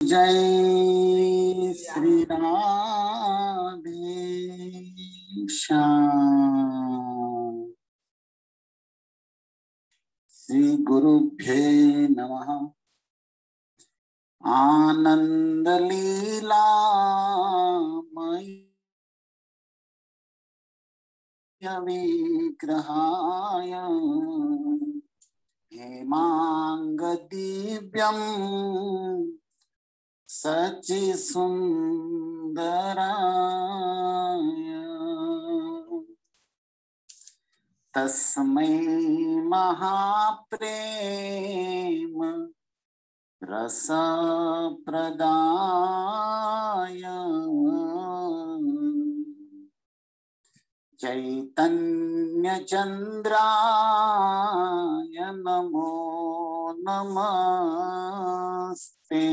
जय श्री राधे श्याम। श्री गुरुभ्ये नमः। आनंद लीला विग्रहाय हेमांग दिव्यं सचि सुंदराय तस्मै महाप्रेम रस प्रदाय चैतन्य चंद्राय नमो नमस्ते।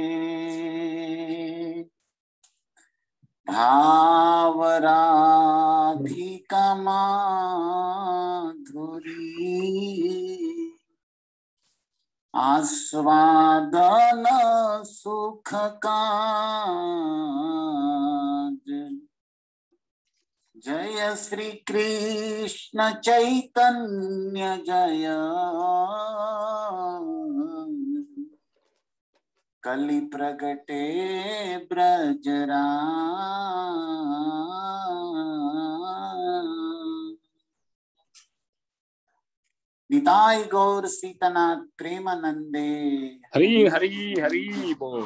भावराधिका माधुरी आस्वादन सुख काज। जय श्री कृष्ण चैतन्य जय कलि प्रगटे ब्रजराज। निताय गौर सीतनाथ प्रेमानंदे। हरि हरि हरि बोल।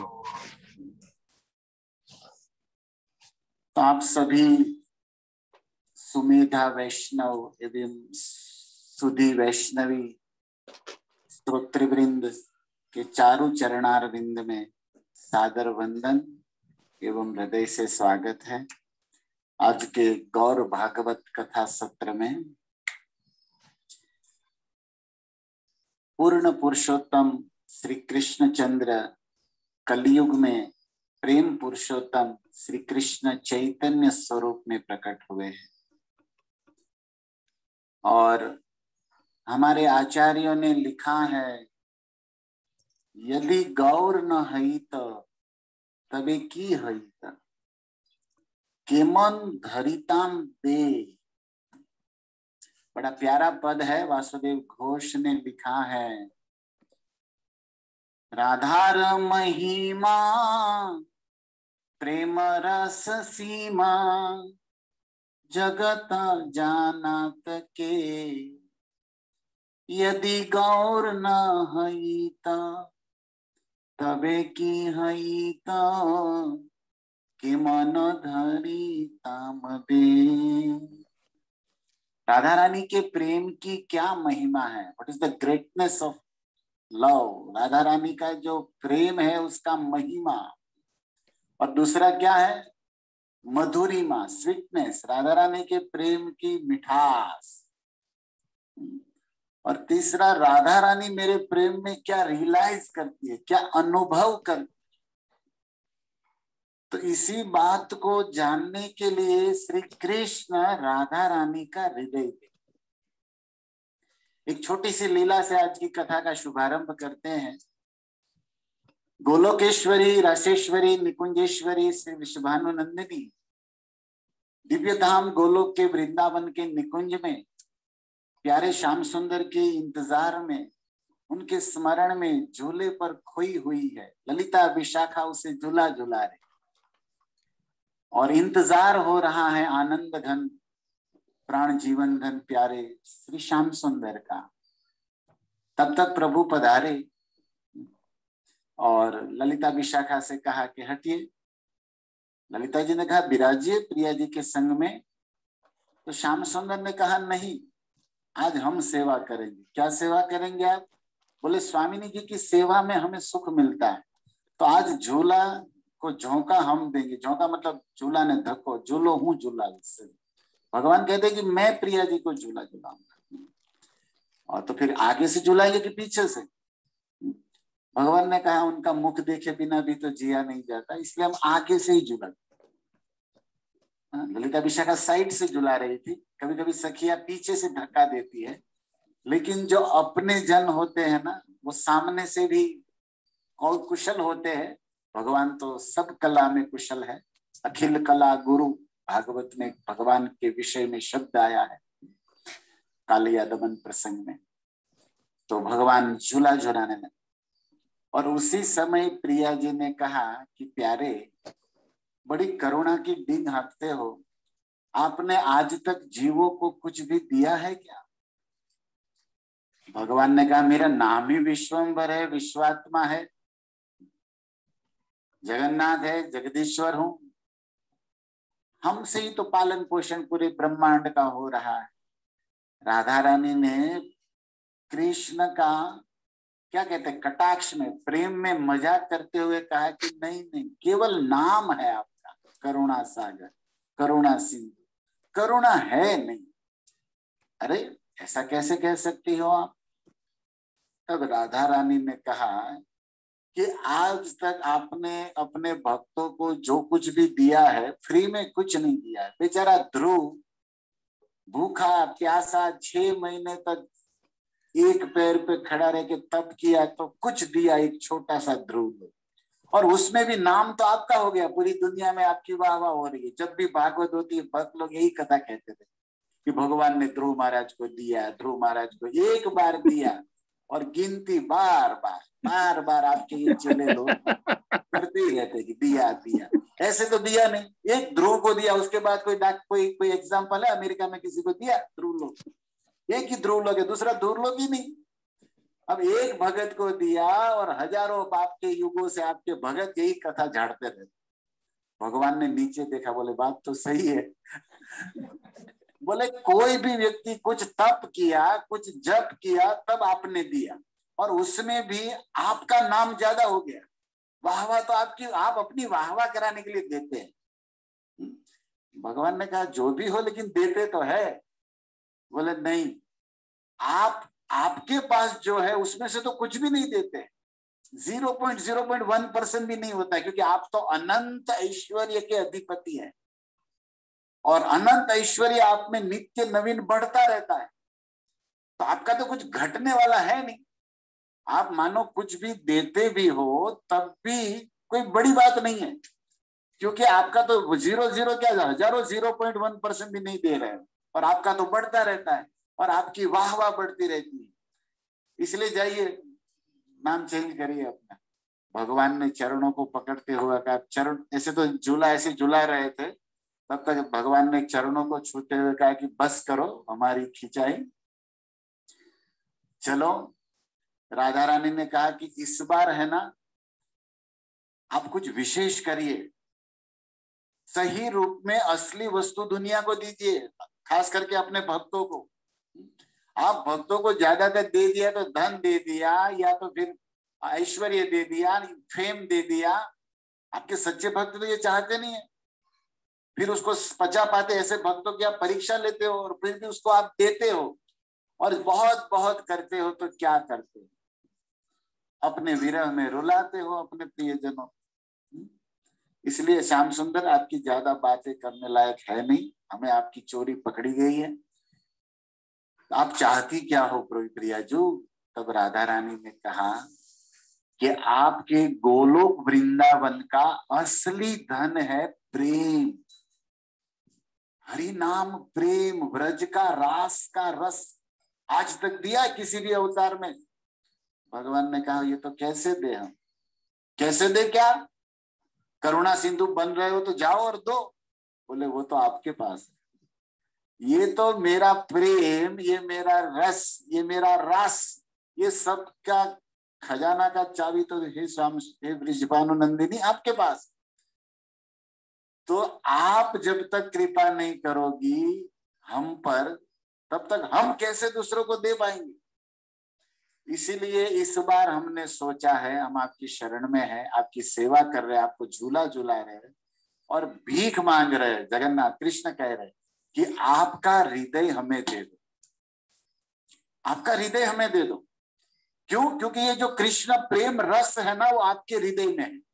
तो आप सभी सुमेधा वैष्णव एवं सुधी वैष्णवी स्तोत्रवृंद के चारों चरणारविंद में सादर वंदन एवं हृदय से स्वागत है। आज के गौर भागवत कथा सत्र में पूर्ण पुरुषोत्तम श्री कृष्णचंद्र कलयुग में प्रेम पुरुषोत्तम श्री कृष्ण चैतन्य स्वरूप में प्रकट हुए हैं और हमारे आचार्यों ने लिखा है, यदि गौर न हई तो तबे की हई त केमन धरिताम दे। बड़ा प्यारा पद है। वासुदेव घोष ने लिखा है, राधार महिमा प्रेम रस सीमा जगत जानत के। यदि गौर न हई त तबे की हई त कि मन धरी ताम दे। राधा रानी के प्रेम की क्या महिमा है। What is the greatness of love. Radha Rani का जो प्रेम है उसका महिमा। और दूसरा क्या है, मधुरिमा, स्वीटनेस, राधा रानी के प्रेम की मिठास। और तीसरा, राधा रानी मेरे प्रेम में क्या रियलाइज करती है, क्या अनुभव करती है। तो इसी बात को जानने के लिए श्री कृष्ण राधा रानी का हृदय दे। एक छोटी सी लीला से आज की कथा का शुभारंभ करते हैं। गोलोकेश्वरी, रासेश्वरी, निकुंजेश्वरी श्री विश्वभानुनंदिनी दिव्य धाम गोलोक के वृंदावन के निकुंज में प्यारे श्याम सुंदर के इंतजार में, उनके स्मरण में झूले पर खोई हुई है। ललिता विशाखा उसे झूला झूला रहे और इंतजार हो रहा है आनंद घन प्राण जीवन धन प्यारे श्री श्याम सुंदर का। तब तक प्रभु पधारे और ललिता विशाखा से कहा कि हटिए। ललिता जी ने कहा विराजिए प्रिया जी के संग में। तो श्याम सुंदर ने कहा नहीं, आज हम सेवा करेंगे। क्या सेवा करेंगे आप? बोले स्वामिनी जी की सेवा में हमें सुख मिलता है, तो आज झूला को झोंका हम देंगे। झोंका मतलब झूला ने धक्को, झूलो हूँ झूला। भगवान कहते कि मैं प्रिया जी को झूला झूलाऊंगा। और तो फिर आगे से झूलाएंगे कि पीछे से? भगवान ने कहा उनका मुख देखे बिना भी तो जिया नहीं जाता, इसलिए हम आगे से ही झूला। ललिता विशाखा साइड से झुला रही थी। कभी कभी सखिया पीछे से धक्का देती है, लेकिन जो अपने जन होते हैं ना, वो सामने से भी कौल कुशल होते हैं भगवान तो सब कला में कुशल है, अखिल कला गुरु। भागवत में भगवान के विषय में शब्द आया है कालिया दमन प्रसंग में। तो भगवान झूला झुलाने लगे और उसी समय प्रिया जी ने कहा कि प्यारे, बड़ी करुणा की डींग हाँकते हो, आपने आज तक जीवों को कुछ भी दिया है क्या? भगवान ने कहा मेरा नाम ही विश्वम्भर है, विश्वात्मा है, जगन्नाथ है, जगदीश्वर हूं। हमसे ही तो पालन पोषण पूरे ब्रह्मांड का हो रहा है। राधा रानी ने कृष्ण का क्या कहते हैं, कटाक्ष में, प्रेम में मजाक करते हुए कहा कि नहीं नहीं, केवल नाम है आपका करुणा सागर, करुणा सिंधु, करुणा है नहीं। अरे ऐसा कैसे कह सकती हो आप? तब राधा रानी ने कहा कि आज तक आपने अपने भक्तों को जो कुछ भी दिया है, फ्री में कुछ नहीं दिया है। बेचारा ध्रुव भूखा प्यासा 6 महीने तक एक पैर पे खड़ा रह के तप किया तो कुछ दिया, एक छोटा सा ध्रुव, और उसमें भी नाम तो आपका हो गया, पूरी दुनिया में आपकी वाह वाह हो रही है। जब भी भागवत होती है भक्त लोग यही कथा कहते थे कि भगवान ने ध्रुव महाराज को दिया, ध्रुव महाराज को एक बार दिया, और गिनती बार बार आपके ये चेले लोग करते ही रहते कि दिया दिया। ऐसे तो दिया नहीं, एक ध्रुव को दिया, उसके बाद कोई एग्जाम्पल है अमेरिका में किसी को दिया ध्रुव लोग? एक ही ध्रुव लोग है, दूसरा ध्रुव लोग ही नहीं। अब एक भगत को दिया और हजारों बाप के युगों से आपके भगत यही कथा झाड़ते रहते। भगवान ने नीचे देखा, बोले बात तो सही है। बोले कोई भी व्यक्ति कुछ तप किया, कुछ जप किया, तब आपने दिया, और उसमें भी आपका नाम ज्यादा हो गया। वाहवा तो आपकी, आप अपनी वाहवा कराने के लिए देते हैं। भगवान ने कहा जो भी हो, लेकिन देते तो है। बोले नहीं, आपके पास जो है उसमें से तो कुछ भी नहीं देते, 0.01% भी नहीं होता है, क्योंकि आप तो अनंत ऐश्वर्य के अधिपति हैं, और अनंत ऐश्वर्य आप में नित्य नवीन बढ़ता रहता है। तो आपका तो कुछ घटने वाला है नहीं। आप मानो कुछ भी देते भी हो तब भी कोई बड़ी बात नहीं है, क्योंकि आपका तो 0 क्या, हजारों 0.1% भी नहीं दे रहे हो, और आपका तो बढ़ता रहता है, और आपकी वाह वाह बढ़ती रहती है। इसलिए जाइए, नाम चेंज करिए अपना। भगवान ने चरणों को पकड़ते हुए कहा, चरण ऐसे तो झूला ऐसे झूला रहे थे, तब तक भगवान ने चरणों को छूते हुए कहा कि बस करो हमारी खिंचाई, चलो। राधा रानी ने कहा कि इस बार है ना, आप कुछ विशेष करिए, सही रूप में असली वस्तु दुनिया को दीजिए, खास करके अपने भक्तों को। आप भक्तों को ज्यादातर दे दिया तो धन दे दिया, या तो फिर ऐश्वर्य दे दिया, फेम दे दिया। आपके सच्चे भक्त तो ये चाहते नहीं है। फिर उसको पचा पाते ऐसे भक्तों की आप परीक्षा लेते हो, और फिर भी उसको आप देते हो, और बहुत बहुत करते हो तो क्या करते हो? अपने विरह में रुलाते हो अपने प्रियजनों। इसलिए श्याम सुंदर आपकी ज्यादा बातें करने लायक है नहीं, हमें आपकी चोरी पकड़ी गई है। आप चाहती क्या हो प्रियाजू? तब राधा रानी ने कहा कि आपके गोलोक वृंदावन का असली धन है प्रेम, हरि नाम प्रेम, व्रज का रास का रस आज तक दिया किसी भी अवतार में? भगवान ने कहा ये तो कैसे दे, हम कैसे दे? क्या करुणा सिंधु बन रहे हो तो जाओ और दो। बोले वो तो आपके पास है, ये तो मेरा प्रेम, ये मेरा रस, ये मेरा रस, ये सब का खजाना का चाबी तो हे श्याम, हे ब्रिजभानु नंदिनी आपके पास। तो आप जब तक कृपा नहीं करोगी हम पर, तब तक हम कैसे दूसरों को दे पाएंगे? इसीलिए इस बार हमने सोचा है, हम आपकी शरण में है, आपकी सेवा कर रहे हैं, आपको झूला झूला रहे हैं, और भीख मांग रहे हैं। जगन्नाथ कृष्ण कह रहे हैं कि आपका हृदय हमें दे दो, आपका हृदय हमें दे दो। क्यों? क्योंकि ये जो कृष्ण प्रेम रस है ना, वो आपके हृदय में है।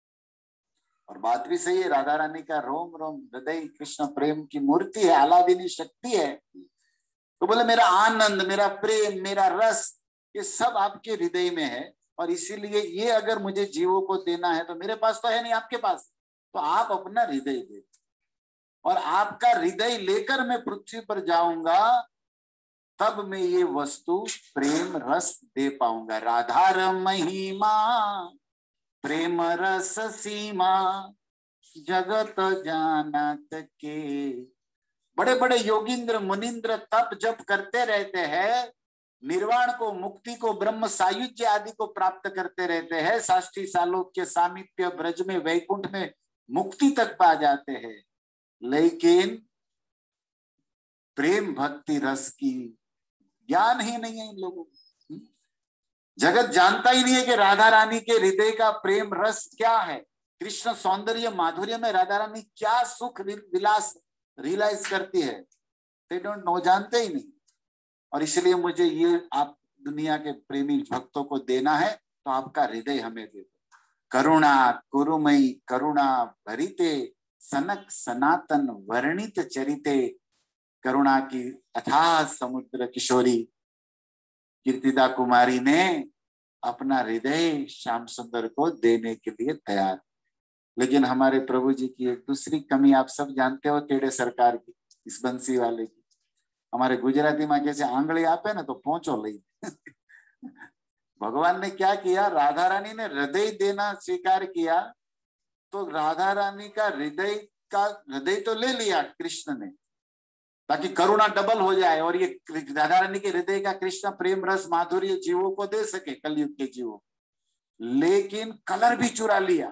और बात भी सही है, राधा रानी का रोम रोम हृदय कृष्ण प्रेम की मूर्ति है, आलादिनी शक्ति है। तो बोले मेरा आनंद, मेरा प्रेम, मेरा रस, ये सब आपके हृदय में है, और इसीलिए ये अगर मुझे जीवों को देना है तो मेरे पास तो है नहीं, आपके पास, तो आप अपना हृदय दे, और आपका हृदय लेकर मैं पृथ्वी पर जाऊंगा, तब मैं ये वस्तु प्रेम रस दे पाऊंगा। राधा महिमा प्रेम रस सीमा जगत जानत के। बड़े बड़े योगींद्र मुनिंद्र तप जप करते रहते हैं, निर्वाण को, मुक्ति को, ब्रह्म सायुज्य आदि को प्राप्त करते रहते हैं, साष्टी सालोक्य सामीप्य ब्रज में वैकुंठ में मुक्ति तक पा जाते हैं, लेकिन प्रेम भक्ति रस की ज्ञान ही नहीं है इन लोगों को। जगत जानता ही नहीं है कि राधा रानी के हृदय का प्रेम रस क्या है, कृष्ण सौंदर्य माधुर्य में राधा रानी क्या सुख विलास रियलाइज करती है। दे डोंट नो, जानते ही नहीं। और इसलिए मुझे ये आप दुनिया के प्रेमी भक्तों को देना है, तो आपका हृदय हमें दे दो। करुणा कुरुमयी करुणा भरिते सनक सनातन वर्णित चरिते। करुणा की अथाह समुद्र किशोरी कीर्तिदा कुमारी ने अपना हृदय श्याम सुंदर को देने के लिए तैयार। लेकिन हमारे प्रभु जी की एक दूसरी कमी आप सब जानते हो, टेढ़े सरकार की, इस बंसी वाले की। हमारे गुजराती में कैसे आंगली आपे ना तो पहुंचो लई। भगवान ने क्या किया, राधा रानी ने हृदय देना स्वीकार किया, तो राधा रानी का हृदय तो ले लिया कृष्ण ने, ताकि करुणा डबल हो जाए और ये राधा रानी के हृदय का कृष्ण प्रेम रस माधुर्य जीवों को दे सके, कलयुग के जीवों। लेकिन कलर भी चुरा लिया।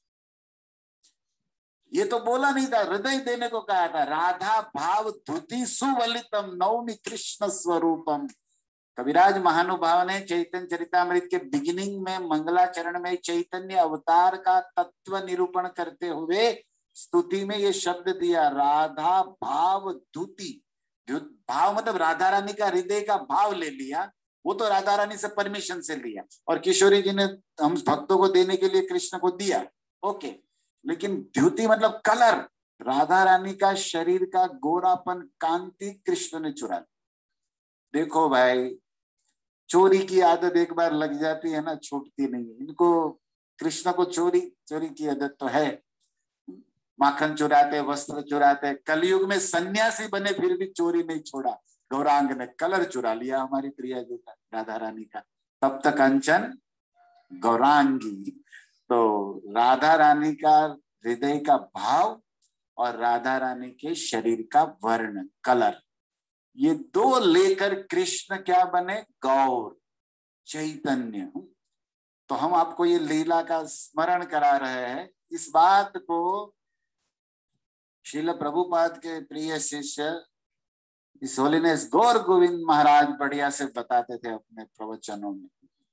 ये तो बोला नहीं था, हृदय देने को कहा था। राधा भाव धुति सुवलितम नौमि कृष्ण स्वरूपम। कविराज महानुभाव ने चैतन्य चरितामृत के बिगिनिंग में मंगलाचरण में चैतन्य अवतार का तत्व निरूपण करते हुए स्तुति में ये शब्द दिया, राधा भाव धुति। भाव मतलब राधा रानी का हृदय का भाव ले लिया, वो तो राधा रानी से परमिशन से लिया, और किशोरी जी ने हम भक्तों को देने के लिए कृष्ण को दिया, ओके। लेकिन द्युति मतलब कलर, राधा रानी का शरीर का गोरापन कांति कृष्ण ने चुरा। देखो भाई, चोरी की आदत एक बार लग जाती है ना, छूटती नहीं है इनको। कृष्ण को चोरी की आदत तो है, माखन चुराते, वस्त्र चुराते। कलयुग में सन्यासी बने फिर भी चोरी नहीं छोड़ा। गौरांग ने कलर चुरा लिया हमारी प्रिया जी का, राधा रानी का। तब तक कंचन गौरांगी। तो राधा रानी का हृदय का भाव और राधा रानी के शरीर का वर्ण कलर, ये दो लेकर कृष्ण क्या बने, गौर चैतन्य। तो हम आपको ये लीला का स्मरण करा रहे हैं। इस बात को श्रील प्रभुपाद के प्रिय शिष्य इस होलीनेस गौर गोविंद महाराज बढ़िया से बताते थे अपने प्रवचनों में।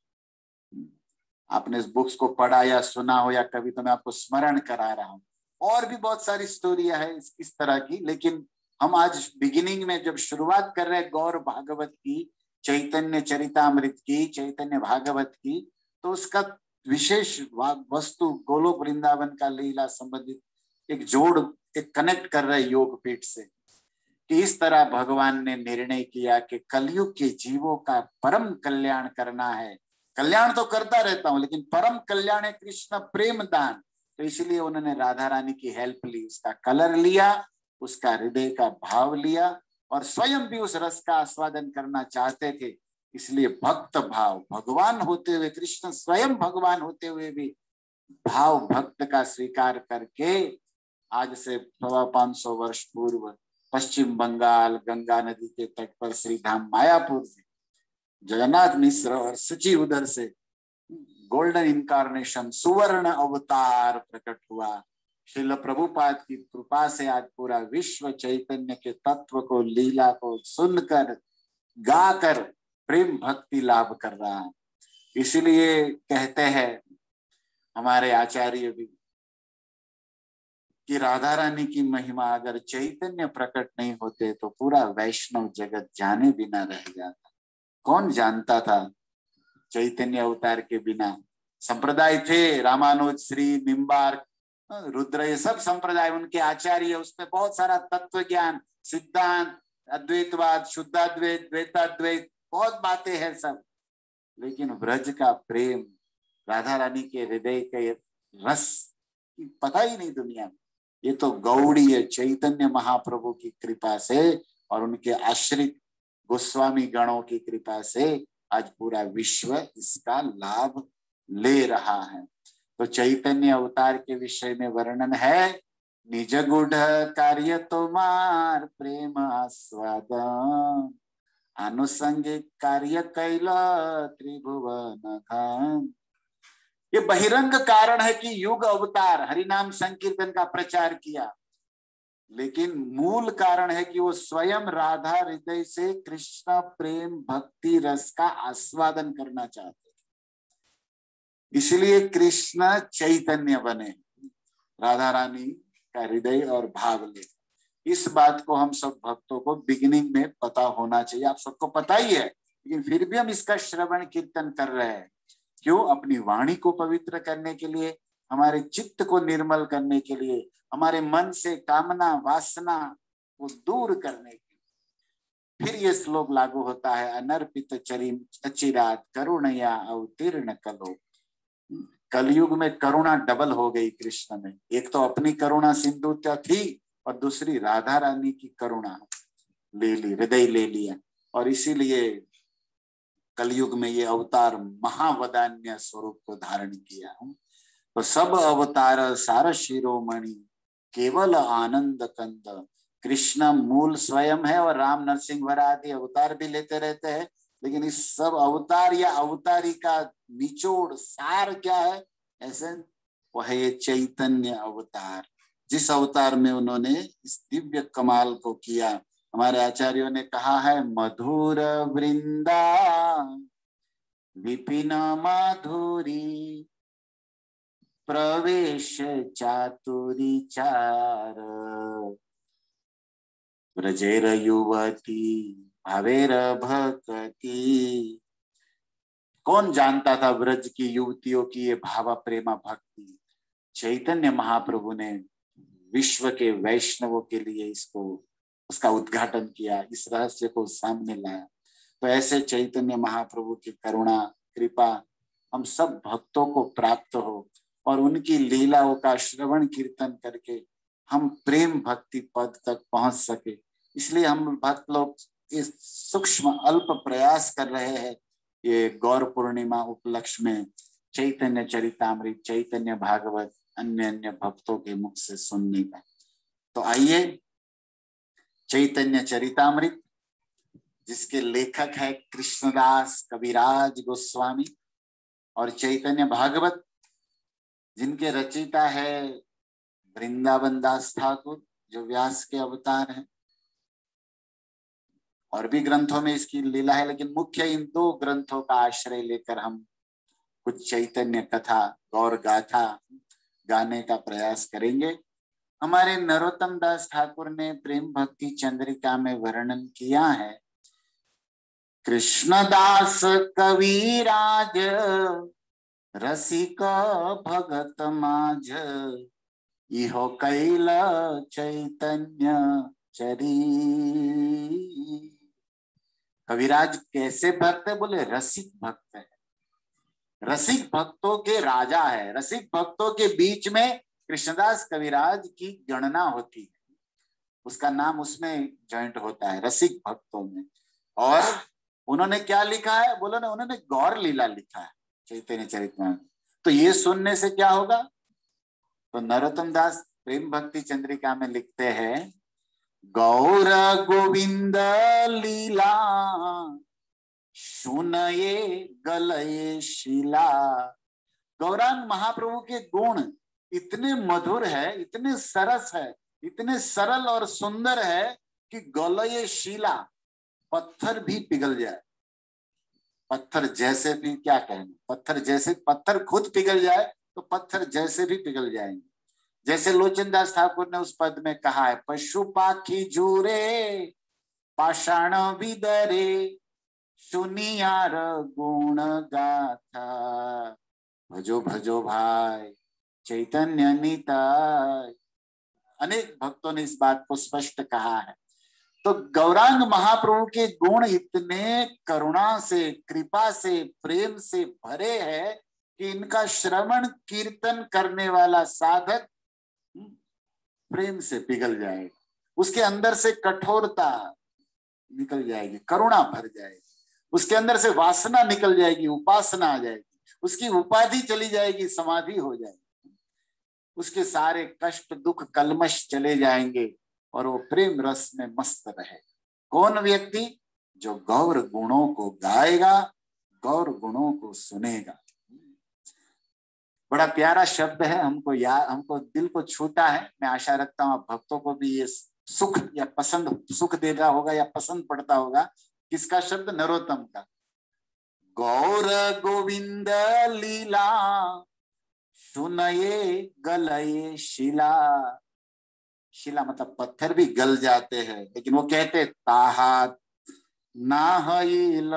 आपने इस बुक्स को पढ़ा या सुना हो या कभी, तो मैं आपको स्मरण करा रहा हूँ। और भी बहुत सारी स्टोरियां है इस तरह की, लेकिन हम आज बिगिनिंग में जब शुरुआत कर रहे हैं गौर भागवत की, चैतन्य चरितामृत की, चैतन्य भागवत की, तो उसका विशेष वस्तु गोलोक वृंदावन का लीला संबंधित एक जोड़, एक कनेक्ट कर रहे योग पीठ से, कि इस तरह भगवान ने निर्णय किया कि कलयुग के जीवों का परम कल्याण करना है। कल्याण तो करता रहता हूं, लेकिन परम कल्याण है कृष्ण प्रेम दान। तो इसलिए उन्होंने राधा रानी की हेल्प ली, उसका कलर लिया, उसका हृदय का भाव लिया, और स्वयं भी उस रस का आस्वादन करना चाहते थे। इसलिए भक्त भाव, भगवान होते हुए, कृष्ण स्वयं भगवान होते हुए भी भाव भक्त का स्वीकार करके आज से 550 वर्ष पूर्व पश्चिम बंगाल गंगा नदी के तट पर श्री धाम मायापुर में जगन्नाथ मिश्र और सची उधर से गोल्डन इनकारनेशन, सुवर्ण अवतार प्रकट हुआ। श्रील प्रभुपाद की कृपा से आज पूरा विश्व चैतन्य के तत्व को, लीला को सुनकर, गाकर प्रेम भक्ति लाभ कर रहा है। इसीलिए कहते हैं हमारे आचार्य भी कि राधा रानी की महिमा अगर चैतन्य प्रकट नहीं होते तो पूरा वैष्णव जगत जाने बिना रह जाता। कौन जानता था चैतन्य अवतार के बिना? संप्रदाय थे, रामानुज, श्री, निम्बार्क, रुद्र, ये सब संप्रदाय, उनके आचार्य, उसमें बहुत सारा तत्व ज्ञान, सिद्धांत, अद्वैतवाद, शुद्धाद्वैत, द्वैताद्वैत, बहुत बातें हैं सब। लेकिन ब्रज का प्रेम, राधा रानी के हृदय के रस पता ही नहीं दुनिया में। ये तो गौड़ीय चैतन्य महाप्रभु की कृपा से और उनके आश्रित गोस्वामी गणों की कृपा से आज पूरा विश्व इसका लाभ ले रहा है। तो चैतन्य अवतार के विषय में वर्णन है, निज गुढ़ कार्य तुम्हार प्रेम आस्वादन, आनुषंगिक कार्य कैल त्रिभुवन धाम। ये बहिरंग कारण है कि युग अवतार हरिनाम संकीर्तन का प्रचार किया, लेकिन मूल कारण है कि वो स्वयं राधा हृदय से कृष्ण प्रेम भक्ति रस का आस्वादन करना चाहते, इसलिए कृष्ण चैतन्य बने, राधा रानी का हृदय और भाव ले। इस बात को हम सब भक्तों को बिगिनिंग में पता होना चाहिए। आप सबको पता ही है, लेकिन फिर भी हम इसका श्रवण कीर्तन कर रहे हैं। क्यों? अपनी वाणी को पवित्र करने के लिए, हमारे चित्त को निर्मल करने के लिए, हमारे मन से कामना वासना को दूर करने के लिए। फिर ये श्लोक लागू होता है, अनर्पित चरिम अचिरात करुणया अवतीर्ण कलो। कलयुग में करुणा डबल हो गई कृष्ण में। एक तो अपनी करुणा सिंधुता थी और दूसरी राधा रानी की करुणा ले ली, हृदय ले लिया, और इसीलिए कलयुग में ये अवतार महावदान्य स्वरूप को धारण किया। तो सब अवतार सार शिरोमणि केवल आनंद कंद। कृष्ण मूल स्वयं है और राम नरसिंह वरा आदि अवतार भी लेते रहते हैं, लेकिन इस सब अवतार या अवतारी का निचोड़ सार क्या है? ऐसे वह ये चैतन्य अवतार, जिस अवतार में उन्होंने इस दिव्य कमाल को किया। हमारे आचार्यों ने कहा है, मधुर वृंदा विपिन माधुरी प्रवेश चातुरी चार, ब्रजेर युवती भावेर भक्ति। कौन जानता था ब्रज की युवतियों की ये भावा प्रेमा भक्ति? चैतन्य महाप्रभु ने विश्व के वैष्णवों के लिए इसको उसका उद्घाटन किया, इस रहस्य को सामने लाया। तो ऐसे चैतन्य महाप्रभु की करुणा कृपा हम सब भक्तों को प्राप्त हो और उनकी लीलाओं का श्रवण कीर्तन करके हम प्रेम भक्ति पद तक पहुंच सके। इसलिए हम भक्त लोग इस सूक्ष्म अल्प प्रयास कर रहे हैं, ये गौर पूर्णिमा उपलक्ष्य में चैतन्य चरितामृत, चैतन्य भागवत अन्य अन्य भक्तों के मुख से सुनने का। तो आइए, चैतन्य चरितामृत जिसके लेखक है कृष्णदास कविराज गोस्वामी, और चैतन्य भागवत जिनके रचयिता है वृंदावन दास ठाकुर जो व्यास के अवतार हैं। और भी ग्रंथों में इसकी लीला है, लेकिन मुख्य इन दो ग्रंथों का आश्रय लेकर हम कुछ चैतन्य कथा गौर गाथा गाने का प्रयास करेंगे। हमारे नरोत्तम दास ठाकुर ने प्रेम भक्ति चंद्रिका में वर्णन किया है, कृष्णदास कविराज रसिक भगत माझ, इहो कैल चैतन्य चरी। कविराज कैसे भक्त है? बोले रसिक भक्त है, रसिक भक्तों के राजा है। रसिक भक्तों के बीच में कृष्णदास कविराज की गणना होती है, उसका नाम उसमें जॉइंट होता है रसिक भक्तों में। और उन्होंने क्या लिखा है? बोलो ना, उन्होंने गौर लीला लिखा है चैतन्य चरितामृत। तो ये सुनने से क्या होगा? तो नरोत्तम दास प्रेम भक्ति चंद्रिका में लिखते हैं, गौर गोविंद लीला सुनये गलये शिला। गौरांग महाप्रभु के गुण इतने मधुर है, इतने सरस है, इतने सरल और सुंदर है कि गलये शिला, पत्थर भी पिघल जाए। पत्थर जैसे भी, क्या कहना, पत्थर जैसे, पत्थर खुद पिघल जाए तो पत्थर जैसे भी पिघल जाएंगे। जैसे लोचन दास ठाकुर ने उस पद में कहा है, पशु पाखी झूरे पाषाण विदरे सुनियार गुण गाथा, भजो भजो भाई चैतन्य निताय। अनेक भक्तों ने इस बात को स्पष्ट कहा है। तो गौरांग महाप्रभु के गुण इतने करुणा से, कृपा से, प्रेम से भरे हैं कि इनका श्रवण कीर्तन करने वाला साधक प्रेम से पिघल जाएगा, उसके अंदर से कठोरता निकल जाएगी, करुणा भर जाएगी, उसके अंदर से वासना निकल जाएगी, उपासना आ जाएगी, उसकी उपाधि चली जाएगी, समाधि हो जाएगी, उसके सारे कष्ट दुख कलमश चले जाएंगे और वो प्रेम रस में मस्त रहे। कौन व्यक्ति? जो गौर गुणों को गाएगा, गौर गुणों को सुनेगा। बड़ा प्यारा शब्द है, हमको दिल को छूता है। मैं आशा रखता हूँ आप भक्तों को भी ये सुख या पसंद, सुख देगा होगा या पसंद पड़ता होगा। किसका शब्द? नरोत्तम का। गौर गोविंद लीला सुनये गलये शिला। शिला मतलब पत्थर भी गल जाते हैं, लेकिन वो कहते ताहात नाहईल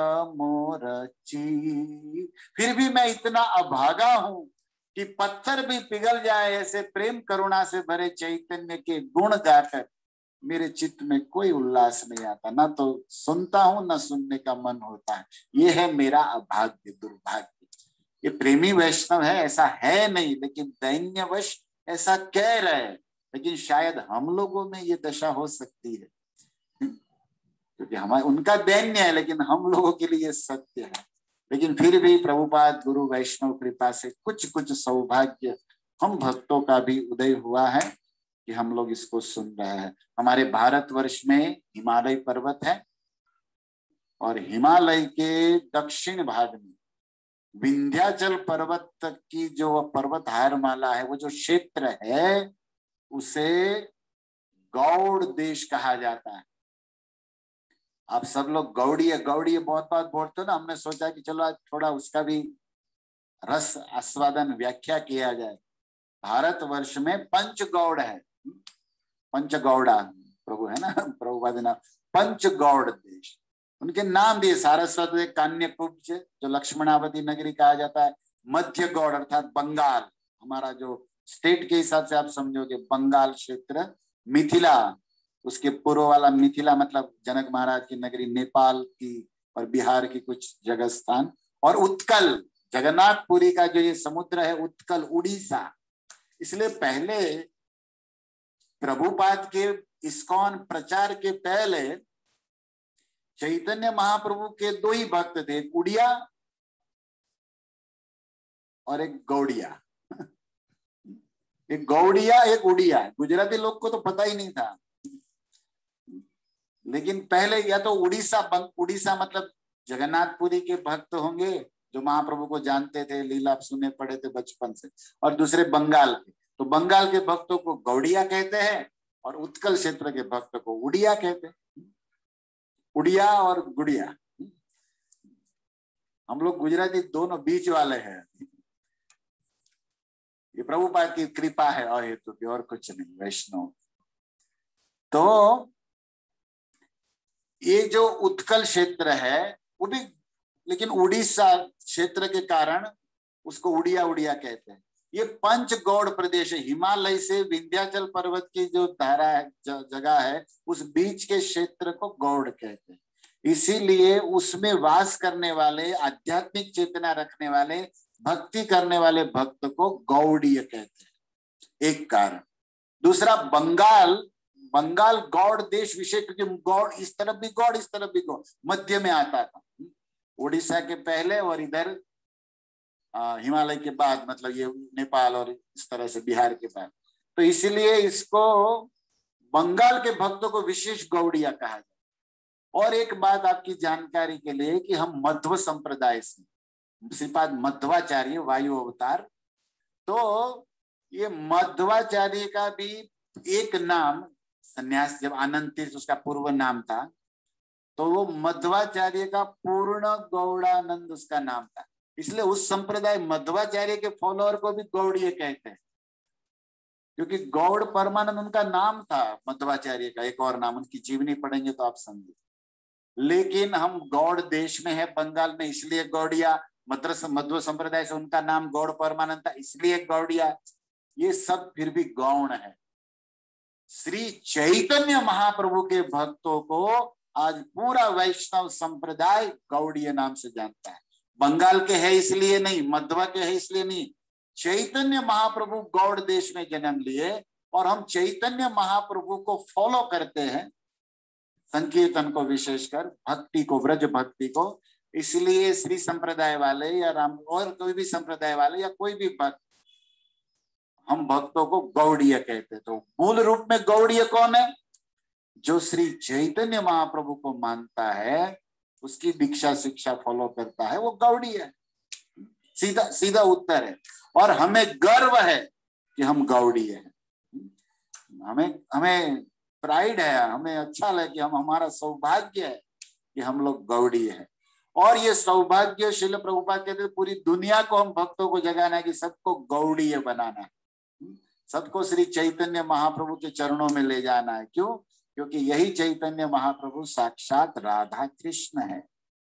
मोरची। फिर भी मैं इतना अभागा हूं कि पत्थर भी पिघल जाए, ऐसे प्रेम करुणा से भरे चैतन्य के गुण गाकर मेरे चित्त में कोई उल्लास नहीं आता, ना तो सुनता हूं ना सुनने का मन होता है। ये है मेरा अभाग्य, दुर्भाग्य। ये प्रेमी वैष्णव है ऐसा है नहीं, लेकिन दैन्यवश ऐसा कह रहे हैं। लेकिन शायद हम लोगों में ये दशा हो सकती है, क्योंकि हमारे उनका दैन्य है, लेकिन हम लोगों के लिए सत्य है। लेकिन फिर भी प्रभुपाद गुरु वैष्णव कृपा से कुछ कुछ सौभाग्य हम भक्तों का भी उदय हुआ है कि हम लोग इसको सुन रहे हैं। हमारे भारतवर्ष में हिमालय पर्वत है और हिमालय के दक्षिण भाग में विंध्याचल पर्वत तक की जो पर्वत हारमाला है, वो जो क्षेत्र है उसे गौड़ देश कहा जाता है। आप सब लोग गौड़ीय गौड़ीय बहुत बात बोलते हो ना, हमने सोचा कि चलो आज थोड़ा उसका भी रस आस्वादन व्याख्या किया जाए। भारतवर्ष में पंचगौड़ है, पंचगौड़ा प्रभु है ना, प्रभुपाद नाम पंचगौड़ देश। उनके नाम दिए सारस्वत, कान्यकुब्ज जो लक्ष्मणावती नगरी कहा जाता है, मध्य गौड़ अर्थात बंगाल, हमारा जो स्टेट के हिसाब से आप समझोगे बंगाल क्षेत्र, मिथिला उसके पूर्व वाला मिथिला मतलब जनक महाराज की नगरी नेपाल की और बिहार की कुछ जगह स्थान, और उत्कल जगन्नाथपुरी का जो ये समुद्र है उत्कल उड़ीसा। इसलिए पहले प्रभुपाद के इस्कॉन प्रचार के पहले चैतन्य महाप्रभु के दो ही भक्त थे, एक उड़िया और एक गौड़िया। एक गौड़िया एक उड़िया, गुजराती लोग को तो पता ही नहीं था। लेकिन पहले या तो उड़ीसा मतलब जगन्नाथपुरी के भक्त होंगे जो महाप्रभु को जानते थे, लीला सुने पड़े थे बचपन से, और दूसरे बंगाल के। तो बंगाल के भक्तों को गौड़िया कहते हैं और उत्कल क्षेत्र के भक्त को उड़िया कहते हैं। उड़िया और गुड़िया, हम लोग गुजराती दोनों बीच वाले हैं। ये प्रभुपाद की कृपा है अहेतु की, और कुछ नहीं, वैष्णव। तो ये जो उत्कल क्षेत्र है वो भी, लेकिन उड़ीसा क्षेत्र के कारण उसको उड़िया उड़िया कहते हैं। ये पंचगौड़ प्रदेश है, हिमालय से विंध्याचल पर्वत की जो धारा है, जगह है, उस बीच के क्षेत्र को गौड़ कहते हैं। इसीलिए उसमें वास करने वाले, आध्यात्मिक चेतना रखने वाले, भक्ति करने वाले भक्त को गौड़ीय कहते हैं, एक कारण। दूसरा बंगाल गौड़ देश विशेष, क्योंकि गौड़ इस तरफ भी गौड़ इस तरफ भी गौड़ मध्य में आता था, उड़ीसा के पहले और इधर हिमालय के बाद, मतलब ये नेपाल और इस तरह से बिहार के बाद। तो इसीलिए इसको बंगाल के भक्तों को विशेष गौड़िया कहा जाए। और एक बात आपकी जानकारी के लिए कि हम मध्व संप्रदाय से, श्रीपाद मध्वाचार्य वायु अवतार, तो ये मध्वाचार्य का भी एक नाम, संन्यास जब आनंद तीर्थ उसका पूर्व नाम था, तो वो मध्वाचार्य का पूर्ण गौड़ानंद उसका नाम था। इसलिए उस संप्रदाय मध्वाचार्य के फॉलोअर को भी गौड़ीय कहते हैं, क्योंकि गौड़ परमानंद उनका नाम था, मध्वाचार्य का एक और नाम। उनकी जीवनी पढ़ेंगे तो आप समझे। लेकिन हम गौड़ देश में है, बंगाल में, इसलिए गौड़िया। मध्व संप्रदाय से उनका नाम गौड़ परमानंद था, इसलिए गौड़िया। ये सब फिर भी गौण है। श्री चैतन्य महाप्रभु के भक्तों को आज पूरा वैष्णव संप्रदाय गौड़ीय नाम से जानता है। बंगाल के है इसलिए नहीं, मध्वा के है इसलिए नहीं। चैतन्य महाप्रभु गौड़ देश में जन्म लिए और हम चैतन्य महाप्रभु को फॉलो करते हैं, संकीर्तन को, विशेषकर भक्ति को, ब्रज भक्ति को। इसलिए श्री संप्रदाय वाले या राम और कोई भी संप्रदाय वाले या कोई भी भक्त, हम भक्तों को गौड़ीय कहते हैं। तो मूल रूप में गौड़ीय कौन है? जो श्री चैतन्य महाप्रभु को मानता है, उसकी दीक्षा शिक्षा फॉलो करता है, वो गौड़ीय है। सीधा सीधा उत्तर है। और हमें गर्व है कि हम गौड़ीय हैं। हमें प्राइड है, हमें अच्छा लगे कि हमारा सौभाग्य है कि हम लोग गौड़ीय हैं। और ये सौभाग्य श्रील प्रभुपाद कहते हैं पूरी दुनिया को हम भक्तों को जगाना है कि सबको गौड़ीय बनाना है, सबको श्री चैतन्य महाप्रभु के चरणों में ले जाना है। क्यों? क्योंकि यही चैतन्य महाप्रभु साक्षात राधा कृष्ण है।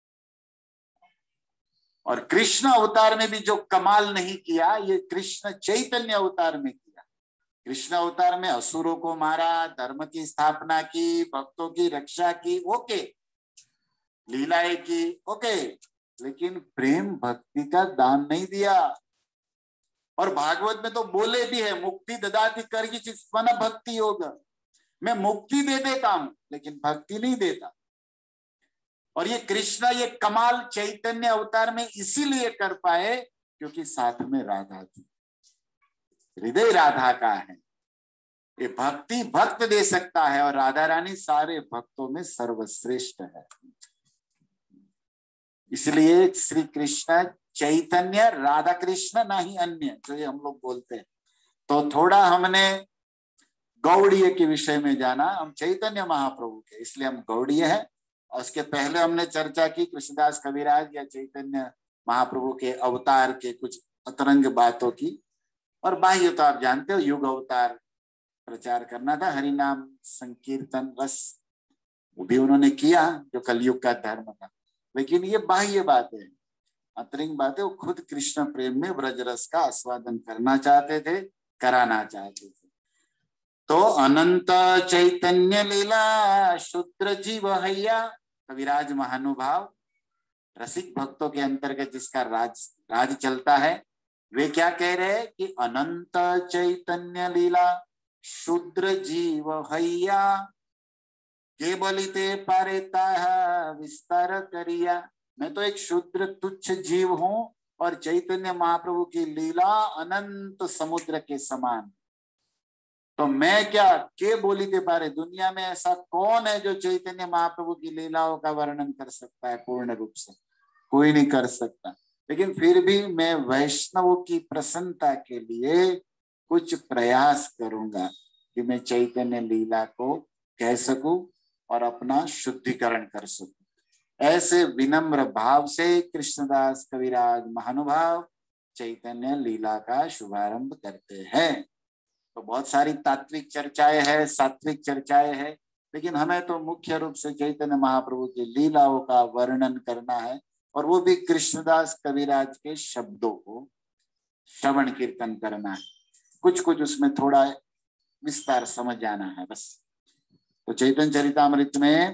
और कृष्ण अवतार में भी जो कमाल नहीं किया, ये कृष्ण चैतन्य अवतार में किया। कृष्ण अवतार में असुरों को मारा, धर्म की स्थापना की, भक्तों की रक्षा की, ओके, लीलाएं की, ओके, लेकिन प्रेम भक्ति का दान नहीं दिया। और भागवत में तो बोले भी है, मुक्ति ददाति कर्हिचित् स्वन भक्ति योग, मैं मुक्ति दे देता हूं लेकिन भक्ति नहीं देता। और ये कृष्ण ये कमाल चैतन्य अवतार में इसीलिए कर पाए क्योंकि साथ में राधा थी, हृदय राधा का है। ये भक्ति भक्त दे सकता है और राधा रानी सारे भक्तों में सर्वश्रेष्ठ है। इसलिए श्री कृष्ण चैतन्य राधा कृष्ण ना ही अन्य, जो ये हम लोग बोलते हैं। तो थोड़ा हमने गौड़ीय के विषय में जाना, हम चैतन्य महाप्रभु के, इसलिए हम गौड़ीय है। और उसके पहले हमने चर्चा की कृष्णदास कविराज या चैतन्य महाप्रभु के अवतार के कुछ अतरंग बातों की। और बाह्य तो आप जानते हो, युग अवतार प्रचार करना था, हरिनाम संकीर्तन रस, वो भी उन्होंने किया जो कलयुग का धर्म था। लेकिन ये बाह्य बात है, अंतरिंग बात है। वो खुद कृष्ण प्रेम में ब्रज रस का आस्वादन करना चाहते थे, कराना चाहते थे। तो अनंत चैतन्य लीला शूद्र जीव हैया, कविराज महानुभाव रसिक भक्तों के अंतर्गत जिसका राज चलता है, वे क्या कह रहे हैं कि अनंत चैतन्य लीला शूद्र जीव हैया, के बलिते पारेता विस्तार करिया। मैं तो एक शूद्र तुच्छ जीव हूं और चैतन्य महाप्रभु की लीला अनंत समुद्र के समान। तो मैं क्या के बोलिते पारे, दुनिया में ऐसा कौन है जो चैतन्य महाप्रभु की लीलाओं का वर्णन कर सकता है पूर्ण रूप से? कोई नहीं कर सकता। लेकिन फिर भी मैं वैष्णवों की प्रसन्नता के लिए कुछ प्रयास करूंगा कि मैं चैतन्य लीला को कह सकूं और अपना शुद्धिकरण कर सकूं। ऐसे विनम्र भाव से कृष्णदास कविराज महानुभाव चैतन्य लीला का शुभारंभ करते हैं। तो बहुत सारी तात्विक चर्चाएं हैं, सात्विक चर्चाएं हैं, लेकिन हमें तो मुख्य रूप से चैतन्य महाप्रभु की लीलाओं का वर्णन करना है, और वो भी कृष्णदास कविराज के शब्दों को श्रवण कीर्तन करना है। कुछ कुछ उसमें थोड़ा विस्तार समझ जाना है बस। तो चैतन्य चरितामृत में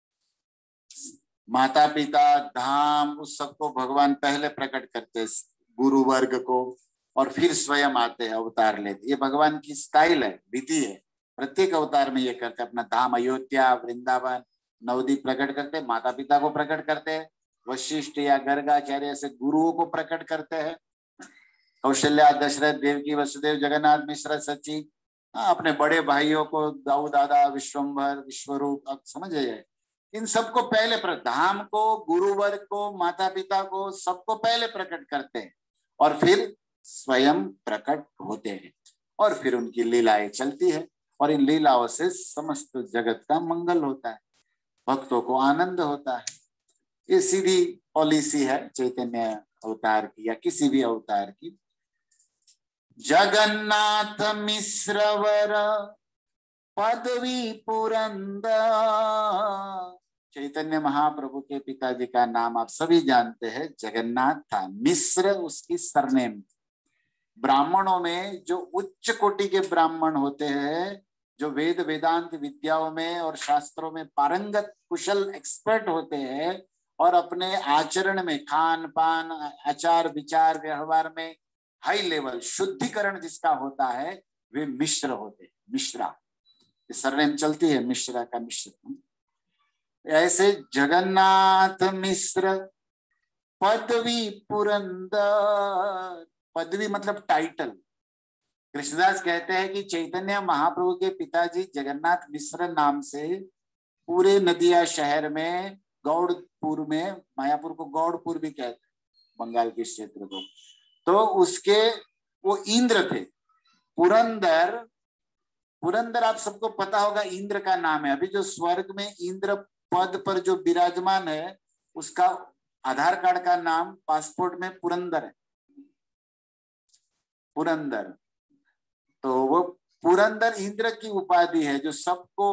माता पिता धाम उस सबको भगवान पहले प्रकट करते, गुरु वर्ग को, और फिर स्वयं आते हैं, अवतार लेते। ये भगवान की स्टाइल है, रीति है, प्रत्येक अवतार में ये करते। अपना धाम अयोध्या, वृंदावन, नवदीप प्रकट करते, माता पिता को प्रकट करते हैं, वशिष्ठ या गर्गाचार्य ऐसे गुरुओं को प्रकट करते हैं, कौशल्या, दशरथ, देवकी, वसुदेव, जगन्नाथ मिश्र, सची, अपने बड़े भाइयों को दाऊ दादा, विश्वम्भर, विश्वरूप, अब समझ जाए। इन सबको पहले धाम को, गुरुवर्ग को, माता पिता को, सबको पहले प्रकट करते हैं और फिर स्वयं प्रकट होते हैं, और फिर उनकी लीलाएं चलती है। और इन लीलाओं से समस्त जगत का मंगल होता है, भक्तों को आनंद होता है। ये सीधी पॉलिसी है चैतन्य अवतार की या किसी भी अवतार की। जगन्नाथ मिश्रवर पदवी पुरंदर, चैतन्य महाप्रभु के पिताजी का नाम आप सभी जानते हैं, जगन्नाथ था। मिश्र उसकी सरनेम। ब्राह्मणों में जो उच्च कोटि के ब्राह्मण होते हैं, जो वेद वेदांत विद्याओं में और शास्त्रों में पारंगत कुशल एक्सपर्ट होते हैं, और अपने आचरण में, खान पान, आचार विचार, व्यवहार में हाई लेवल शुद्धिकरण जिसका होता है वे मिश्र होते, मिश्रा, सरनेम चलती है मिश्रा का, मिश्र। ऐसे जगन्नाथ मिश्र पदवी पुरंदर, पदवी मतलब टाइटल। कृष्णदास कहते हैं कि चैतन्य महाप्रभु के पिताजी जगन्नाथ मिश्र नाम से पूरे नदिया शहर में, गौड़पुर में, मायापुर को गौड़पुर भी कहते हैं बंगाल के क्षेत्र को, तो उसके वो इंद्र थे। पुरंदर, पुरंदर आप सबको पता होगा इंद्र का नाम है। अभी जो स्वर्ग में इंद्र पद पर जो विराजमान है उसका आधार कार्ड का नाम, पासपोर्ट में पुरंदर है, पुरंदर। तो वो पुरंदर इंद्र की उपाधि है जो सबको,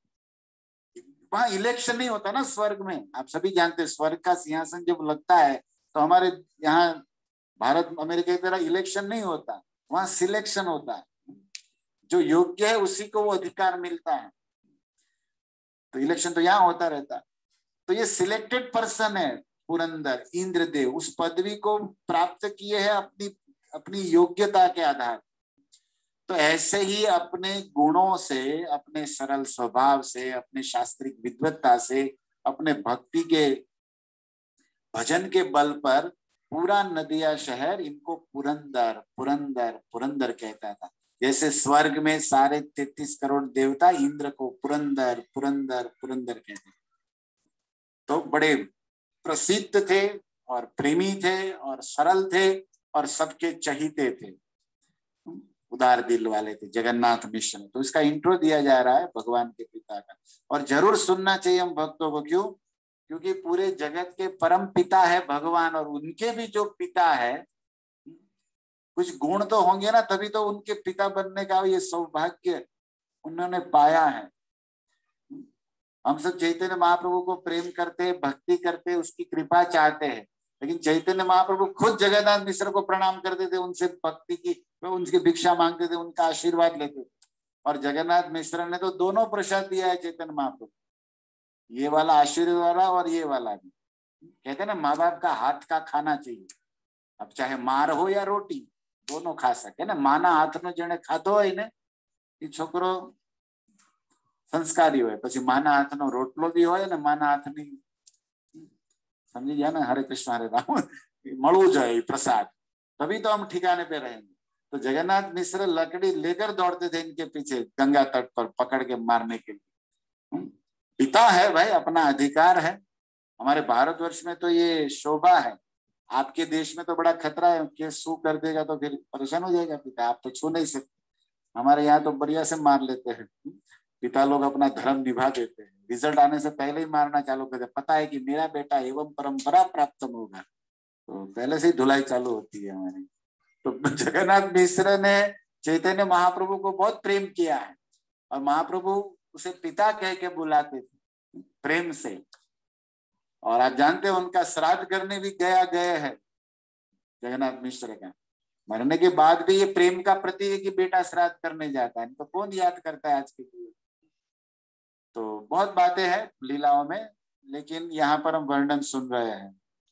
वहां इलेक्शन नहीं होता ना स्वर्ग में, आप सभी जानते हैं। स्वर्ग का सिंहासन जब लगता है तो हमारे यहाँ भारत अमेरिका की तरह इलेक्शन नहीं होता, वहां सिलेक्शन होता है, जो योग्य है उसी को वो अधिकार मिलता है। तो इलेक्शन तो यहाँ होता रहता है। तो ये सिलेक्टेड पर्सन है पुरंदर, इंद्रदेव उस पदवी को प्राप्त किए हैं अपनी अपनी योग्यता के आधार। तो ऐसे ही अपने गुणों से, अपने सरल स्वभाव से, अपने शास्त्रिक विद्वत्ता से, अपने भक्ति के भजन के बल पर पूरा नदिया शहर इनको पुरंदर पुरंदर पुरंदर कहता था। जैसे स्वर्ग में सारे 33 करोड़ देवता इंद्र को पुरंदर पुरंदर पुरंदर कहते, तो बड़े प्रसिद्ध थे और प्रेमी थे और सरल थे और सबके चहीते थे, उदार दिल वाले थे, जगन्नाथ मिश्र। तो इसका इंट्रो दिया जा रहा है भगवान के पिता का, और जरूर सुनना चाहिए हम भक्तों को। क्यों? क्योंकि पूरे जगत के परम पिता है भगवान, और उनके भी जो पिता है कुछ गुण तो होंगे ना, तभी तो उनके पिता बनने का ये सौभाग्य उन्होंने पाया है। हम सब चैतन्य महाप्रभु को प्रेम करते, भक्ति करते, उसकी कृपा चाहते हैं, लेकिन चैतन्य महाप्रभु खुद जगन्नाथ मिश्र को प्रणाम करते थे, उनसे भक्ति की, उनकी भिक्षा मांगते थे, उनका आशीर्वाद लेते थे। और जगन्नाथ मिश्र ने तो दोनों प्रसाद दिया है चैतन्य महाप्रभु, ये वाला आशीर्वाद वाला और ये वाला भी। कहते हैं ना माँ बाप का हाथ का खाना चाहिए, अब चाहे मार हो या रोटी दोनों खा सके ना। माना हाथ नो जेने खाधो હોય ને એ છોકરો संस्कारी હોય, પછી માના હાથનો રોટલો બી હોય ને માના હાથની, समझी गया ना, हरे कृष्ण हरे राम, મળવું જોઈએ प्रसाद, तभी तो हम ठिकाने पे रहेंगे। तो जगन्नाथ मिश्र लकड़ी लेकर दौड़ते थे इनके पीछे गंगा तट पर पकड़ के मारने के लिए। पिता है भाई, अपना अधिकार है। हमारे भारतवर्ष में तो ये शोभा है, आपके देश में तो बड़ा खतरा है कि सू कर देगा तो फिर परेशान हो जाएगा पिता, आप तो छू नहीं सकते। हमारे यहाँ तो बढ़िया से मार लेते हैं, पिता लोग अपना धर्म निभा देते हैं, रिजल्ट आने से पहले ही मारना चालू कर देते, पता है कि मेरा बेटा एवं परंपरा प्राप्त होगा, तो पहले से ही धुलाई चालू होती है हमारी। तो जगन्नाथ मिश्र ने चैतन्य महाप्रभु को बहुत प्रेम किया है, और महाप्रभु उसे पिता कह के बुलाते थे प्रेम से। और आप जानते हैं उनका श्राद्ध करने भी गए हैं जगन्नाथ मिश्र का, मरने के बाद भी ये प्रेम का प्रतीक है कि बेटा श्राद्ध करने जाता है, तो कौन याद करता है आज के लिए। तो बहुत बातें हैं लीलाओं में, लेकिन यहाँ पर हम वर्णन सुन रहे हैं।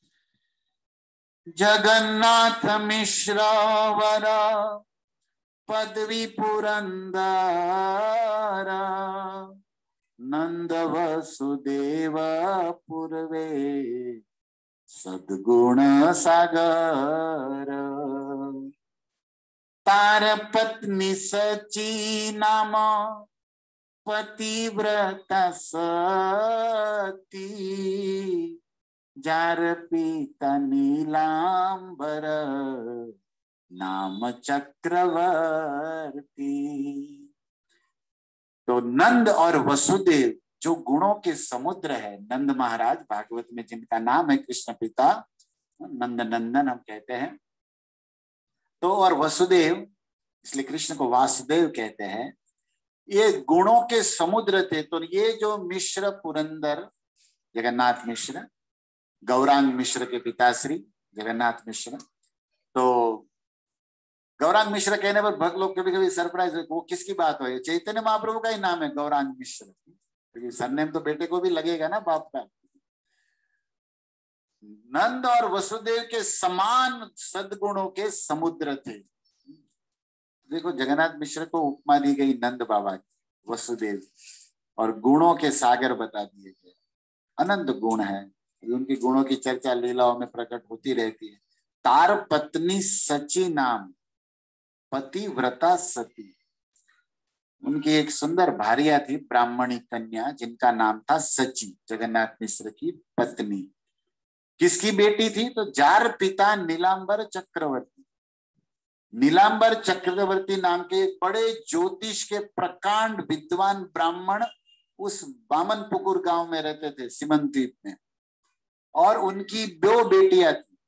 जगन्नाथ मिश्र वर पदवी पुरंदर, नंद वसुदेव पूर्वे सद्गुण सागर, तार पत्नी सची नाम पतिव्रता सती, जार पिता नीलांबर नाम चक्रवर्ती। तो नंद और वसुदेव जो गुणों के समुद्र है, नंद महाराज भागवत में जिनका नाम है कृष्ण पिता, नंद नंदन हम कहते हैं, तो और वसुदेव, इसलिए कृष्ण को वासुदेव कहते हैं, ये गुणों के समुद्र थे। तो ये जो मिश्र पुरंदर जगन्नाथ मिश्र, गौरांग मिश्र के पिताश्री जगन्नाथ मिश्र, तो गौरांग मिश्र कहने पर भक्त लोग कभी कभी सरप्राइज हो, वो किसकी बात हो, चैतन्य महाप्रभु का ही नाम है गौरांग मिश्र, क्योंकि सरनेम तो बेटे को भी लगेगा ना बाप का। नंद और वसुदेव के समान सद्गुणों के समुद्र थे। देखो जगन्नाथ मिश्र को उपमा दी गई नंद बाबा की, वसुदेव, और गुणों के सागर बता दिए गए। अनंत गुण है, उनकी गुणों की चर्चा लीलाओं में प्रकट होती रहती है। तार पत्नी सची नाम, पतिव्रता सती। उनकी एक सुंदर भार्या थी, ब्राह्मणी कन्या, जिनका नाम था सची, जगन्नाथ मिश्र की पत्नी। किसकी बेटी थी? तो जार पिता नीलांबर चक्रवर्ती। नीलांबर चक्रवर्ती नाम के एक बड़े ज्योतिष के प्रकांड विद्वान ब्राह्मण उस बामनपुकुर गांव में रहते थे, सीमंद्वीप में। और उनकी दो बेटियां थी,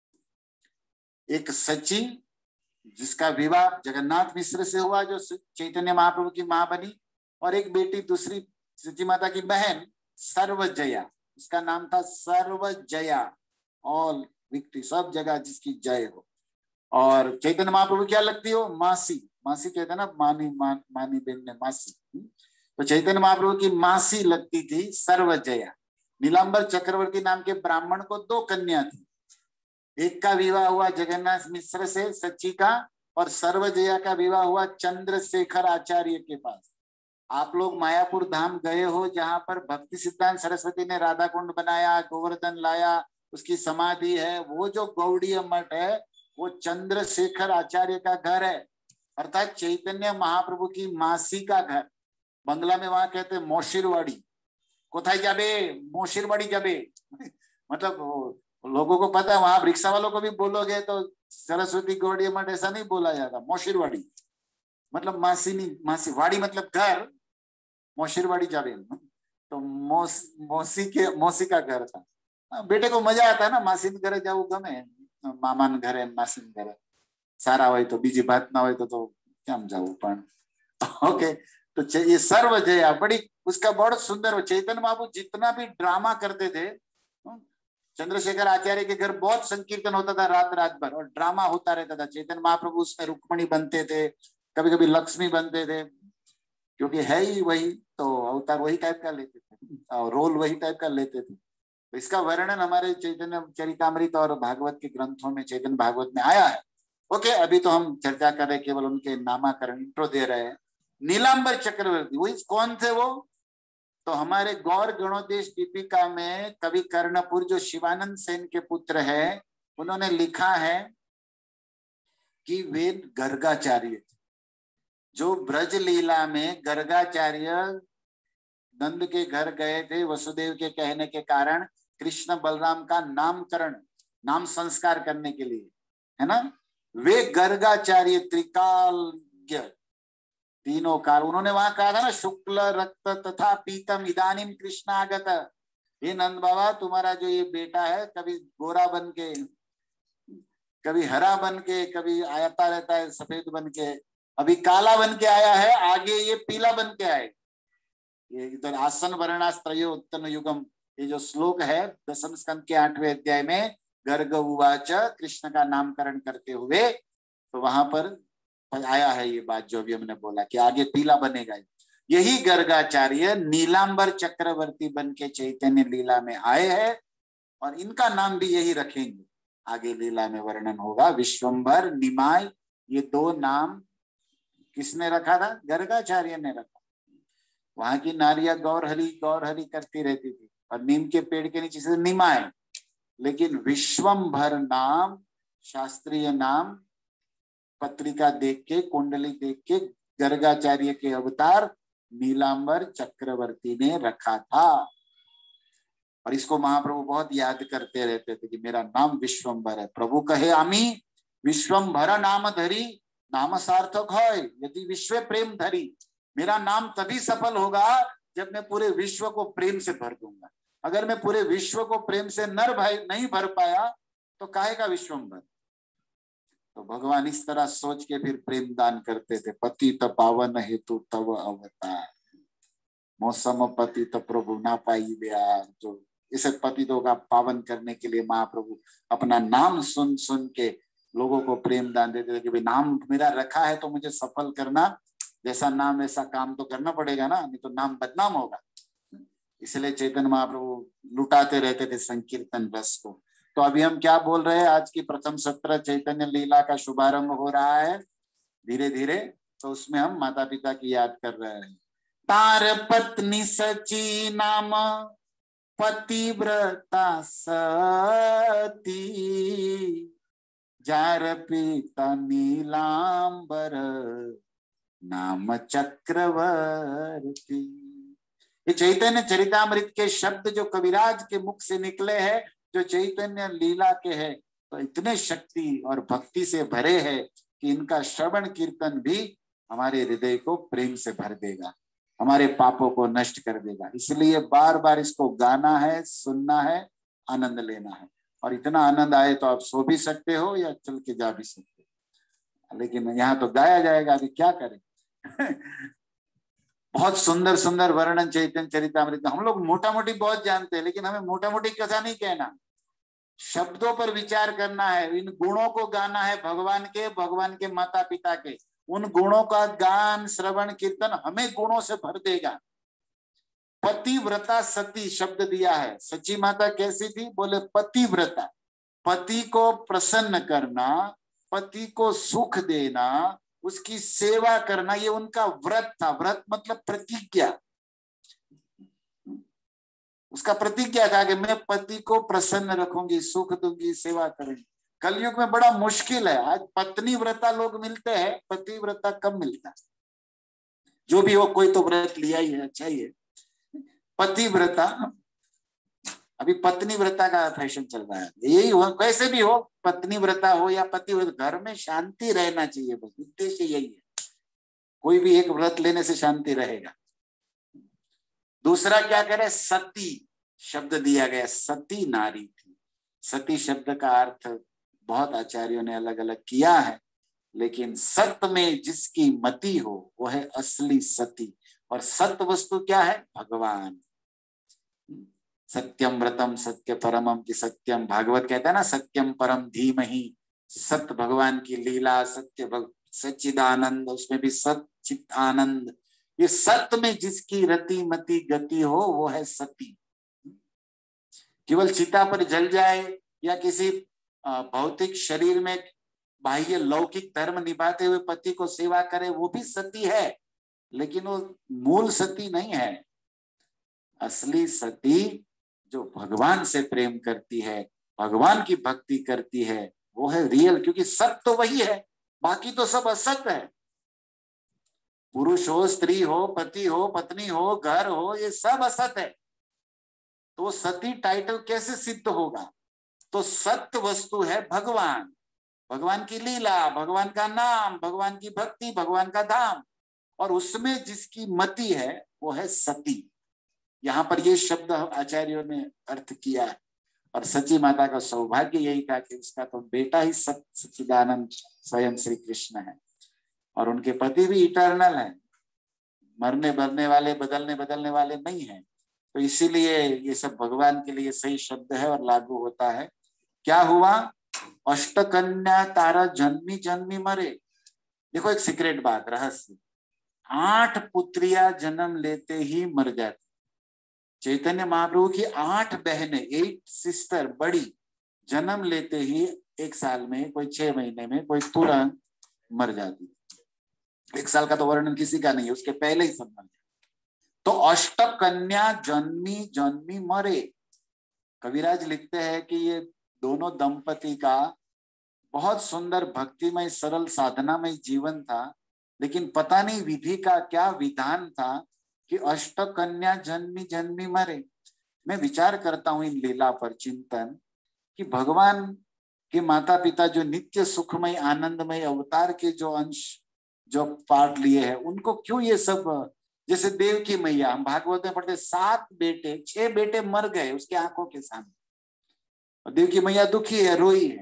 एक सची जिसका विवाह जगन्नाथ मिश्र से हुआ, जो चैतन्य महाप्रभु की मां बनी, और एक बेटी दूसरी सची माता की बहन सर्वजया, उसका नाम था सर्वजया। ऑल विक्ट्री, सब जगह जिसकी जय हो। और चैतन्य महाप्रभु क्या लगती हो? मासी। मासी कहते ना, मानी बहन ने मासी। तो चैतन्य महाप्रभु की मासी लगती थी सर्वजया। नीलांबर चक्रवर्ती नाम के ब्राह्मण को दो कन्या थी, एक का विवाह हुआ जगन्नाथ मिश्र से, सच्ची का, और सर्वजया का विवाह हुआ चंद्रशेखर आचार्य के पास। आप लोग मायापुर धाम गए हो, जहां पर भक्ति सिद्धांत सरस्वती ने राधा कुंड बनाया, गोवर्धन लाया, उसकी समाधि है। वो जो गौड़ीय मठ है वो चंद्रशेखर आचार्य का घर है, अर्थात चैतन्य महाप्रभु की मासी का घर। बंगला में वहां कहते मोशिरवाड़ी, कोथाई जाबे, मोशिरवाड़ी जाबे। मतलब लोगों को पता है, वहां रिक्शा वालों को भी बोलोगे तो सरस्वती गौड़ीय मठ ऐसा नहीं बोला जाता, मोशिरवाड़ी मतलब मासी नहीं, मासी वाड़ी मतलब घर, मोशिरवाड़ी जाबे। तो मौसी का घर था। बेटे को मजा आता है ना, मासी घरे जाऊ गमे, मामा घरे मासी घरे सारा हो तो बीजी बात ना हो तो क्या जाऊ। ओके, तो ये सर्वजया बड़ी, उसका बहुत सुंदर। चैतन्य बाबू जितना भी ड्रामा करते थे, चंद्रशेखर आचार्य के घर बहुत संकीर्तन होता था रात रात भर, और ड्रामा होता रहता था। चैतन्य महाप्रभु उसमें रुक्मणी बनते थे, कभी कभी लक्ष्मी बनते थे, क्योंकि है ही वही, तो अवतार वही टाइप का लेते थे और रोल वही टाइप का लेते थे। तो इसका वर्णन हमारे चैतन्य चरितामृत और भागवत के ग्रंथों में, चैतन्य भागवत में आया है। ओके, अभी तो हम चर्चा कर रहे, केवल उनके नामाकरण, इंट्रो दे रहे हैं। नीलांबर चक्रवर्ती वही कौन थे वो? तो हमारे गौर गणोदेश दीपिका में कवि कर्णपुर, जो शिवानंद सेन के पुत्र है, उन्होंने लिखा है कि वे गर्गाचार्य थे, जो ब्रज लीला में गर्गाचार्य नंद के घर गए थे वसुदेव के कहने के कारण, कृष्ण बलराम का नामकरण, नाम संस्कार करने के लिए, है ना। वे गर्गाचार्य त्रिकालज्ञ, तीनों काल। उन्होंने वहां कहा था ना, शुक्ल रक्त तथा पीतम इदानीम कृष्णागत। हे नंद बाबा, तुम्हारा जो ये बेटा है, कभी गोरा बन के, कभी हरा बन के, कभी आता रहता है सफेद बन के, अभी काला बन के आया है, आगे ये पीला बन के आए। ये इधर आसन वर्णास्त्रयो उत्तम युगम, ये जो श्लोक है दशम स्कंद के 8वें अध्याय में, गर्ग उवाच, कृष्ण का नामकरण करते हुए, तो वहां पर आया है ये बात जो अभी हमने बोला कि आगे पीला बनेगा। यही गर्गाचार्य नीलांबर चक्रवर्ती बन के चैतन्य लीला में आए हैं, और इनका नाम भी यही रखेंगे, आगे लीला में वर्णन होगा। विश्वंभर, निमाय, ये दो नाम किसने रखा था? गर्गाचार्य ने रखा। वहां की नारियां गौर हरि करती रहती थी, और नीम के पेड़ के नीचे से निमाय, लेकिन विश्वंभर नाम, शास्त्रीय नाम, पत्रिका देख के, कुंडली देख के गर्गाचार्य के अवतार नीलांबर चक्रवर्ती ने रखा था। और इसको महाप्रभु बहुत याद करते रहते थे कि मेरा नाम विश्वंभर है। प्रभु कहे आमी विश्वंभर नाम धरी, नाम सार्थक है यदि विश्व प्रेम धरी। मेरा नाम तभी सफल होगा जब मैं पूरे विश्व को प्रेम से भर दूंगा। अगर मैं पूरे विश्व को प्रेम से नहीं भर पाया तो काहे का विश्वंभर। तो भगवान इस तरह सोच के फिर प्रेम दान करते थे। पतित पावन हेतु तव अवतार, मौसम पतित प्रभु ना पाई ब्याह। जो इसे पतितों का पावन करने के लिए महाप्रभु अपना नाम सुन सुन के लोगों को प्रेम दान देते थे कि भाई नाम मेरा रखा है तो मुझे सफल करना, जैसा नाम ऐसा काम तो करना पड़ेगा ना, नहीं तो नाम बदनाम होगा। इसलिए चैतन्य महाप्रभु लुटाते रहते थे संकीर्तन रस को। तो अभी हम क्या बोल रहे हैं, आज की प्रथम सत्र चैतन्य लीला का शुभारंभ हो रहा है धीरे धीरे। तो उसमें हम माता पिता की याद कर रहे हैं। तार पत्नी सची नाम पतिव्रता सती, जार पिता नीलांबर नाम चक्रवर्ती। ये चैतन्य चरितामृत के शब्द जो कविराज के मुख से निकले हैं, जो चैतन्य लीला के हैं, तो इतने शक्ति और भक्ति से भरे हैं कि इनका श्रवण कीर्तन भी हमारे हृदय को प्रेम से भर देगा, हमारे पापों को नष्ट कर देगा। इसलिए बार बार इसको गाना है, सुनना है, आनंद लेना है। और इतना आनंद आए तो आप सो भी सकते हो या चल के जा भी सकते हो, लेकिन यहाँ तो गाया जाएगा, अभी क्या करें। बहुत सुंदर सुंदर वर्णन चैतन्य चरितामृत। हम लोग मोटा मोटी बहुत जानते हैं, लेकिन हमें मोटा मोटी कथा नहीं कहना, शब्दों पर विचार करना है। इन गुणों को गाना है भगवान के माता पिता के। उन गुणों का गान श्रवण कीर्तन हमें गुणों से भर देगा। पतिव्रता सती शब्द दिया है। सची माता कैसी थी, बोले पतिव्रता, पति को प्रसन्न करना, पति को सुख देना, उसकी सेवा करना, ये उनका व्रत था। व्रत मतलब प्रतिज्ञा। उसका प्रतिज्ञा था कि मैं पति को प्रसन्न रखूंगी, सुख दूंगी, सेवा करूंगी। कलयुग में बड़ा मुश्किल है, आज पत्नी व्रता लोग मिलते हैं, पति व्रता कम मिलता है। जो भी हो, कोई तो व्रत लिया ही है, अच्छा ही है। पति व्रता, अभी पत्नी व्रता का फैशन चल रहा है। यही हो, कैसे भी हो, पत्नी व्रता हो या पति व्रता, घर में शांति रहना चाहिए, बस उद्देश्य यही है। कोई भी एक व्रत लेने से शांति रहेगा। दूसरा क्या करे, सती शब्द दिया गया। सती नारी थी। सती शब्द का अर्थ बहुत आचार्यों ने अलग अलग किया है, लेकिन सत्य में जिसकी मति हो वो है असली सती। और सत्य वस्तु क्या है, भगवान। सत्यम व्रतम सत्य परमम की सत्यम, भागवत कहता है ना, सत्यम परम धीमहि। सत्य भगवान की लीला, सत्य सच्चिदानंद, उसमें भी सच्चित आनंद। ये सत्य में जिसकी रति मति गति हो वो है सती। केवल चिता पर जल जाए या किसी भौतिक शरीर में बाह्य लौकिक धर्म निभाते हुए पति को सेवा करे, वो भी सती है, लेकिन वो मूल सती नहीं है। असली सती जो भगवान से प्रेम करती है, भगवान की भक्ति करती है, वो है रियल। क्योंकि सत्य तो वही है, बाकी तो सब असत्य है। पुरुष हो, स्त्री हो, पति हो, पत्नी हो, घर हो, ये सब असत है। तो सती टाइटल कैसे सिद्ध होगा? तो सत्य वस्तु है भगवान, भगवान की लीला, भगवान का नाम, भगवान की भक्ति, भगवान का धाम। और उसमें जिसकी मति है वो है सती। यहाँ पर ये शब्द आचार्यों ने अर्थ किया है। और सची माता का सौभाग्य यही था कि उसका तो बेटा ही सच्चिदानंद स्वयं श्री कृष्ण है, और उनके पति भी इटर्नल है, मरने मरने वाले, बदलने वाले नहीं है। तो इसीलिए ये सब भगवान के लिए सही शब्द है और लागू होता है। क्या हुआ, अष्टकन्या तारा जन्मी जन्मी मरे। देखो एक सीक्रेट बात, रहस्य, 8 पुत्रियां जन्म लेते ही मर जाती। चैतन्य महाप्रभु की 8 बहनें, 8 सिस्टर बड़ी, जन्म लेते ही 1 साल में, कोई 6 महीने में, कोई तुरंत मर जाती। 1 साल का तो वर्णन किसी का नहीं है, उसके पहले ही सब मर जाते। तो अष्टकन्या जन्मी जन्मी मरे। कविराज लिखते हैं कि ये दोनों दंपति का बहुत सुंदर भक्तिमय सरल साधनामय जीवन था, लेकिन पता नहीं विधि का क्या विधान था कि अष्टकन्या जन्मी जन्मी मरे। मैं विचार करता हूं इन लीला पर चिंतन, कि भगवान के माता पिता जो नित्य सुखमय आनंदमय अवतार के जो अंश जो पार्ट लिए हैं, उनको क्यों ये सब, जैसे देव की मैया, हम भागवत में पढ़ते 7 बेटे 6 बेटे मर गए उसके आंखों के सामने, और देव की मैया दुखी है, रोई है।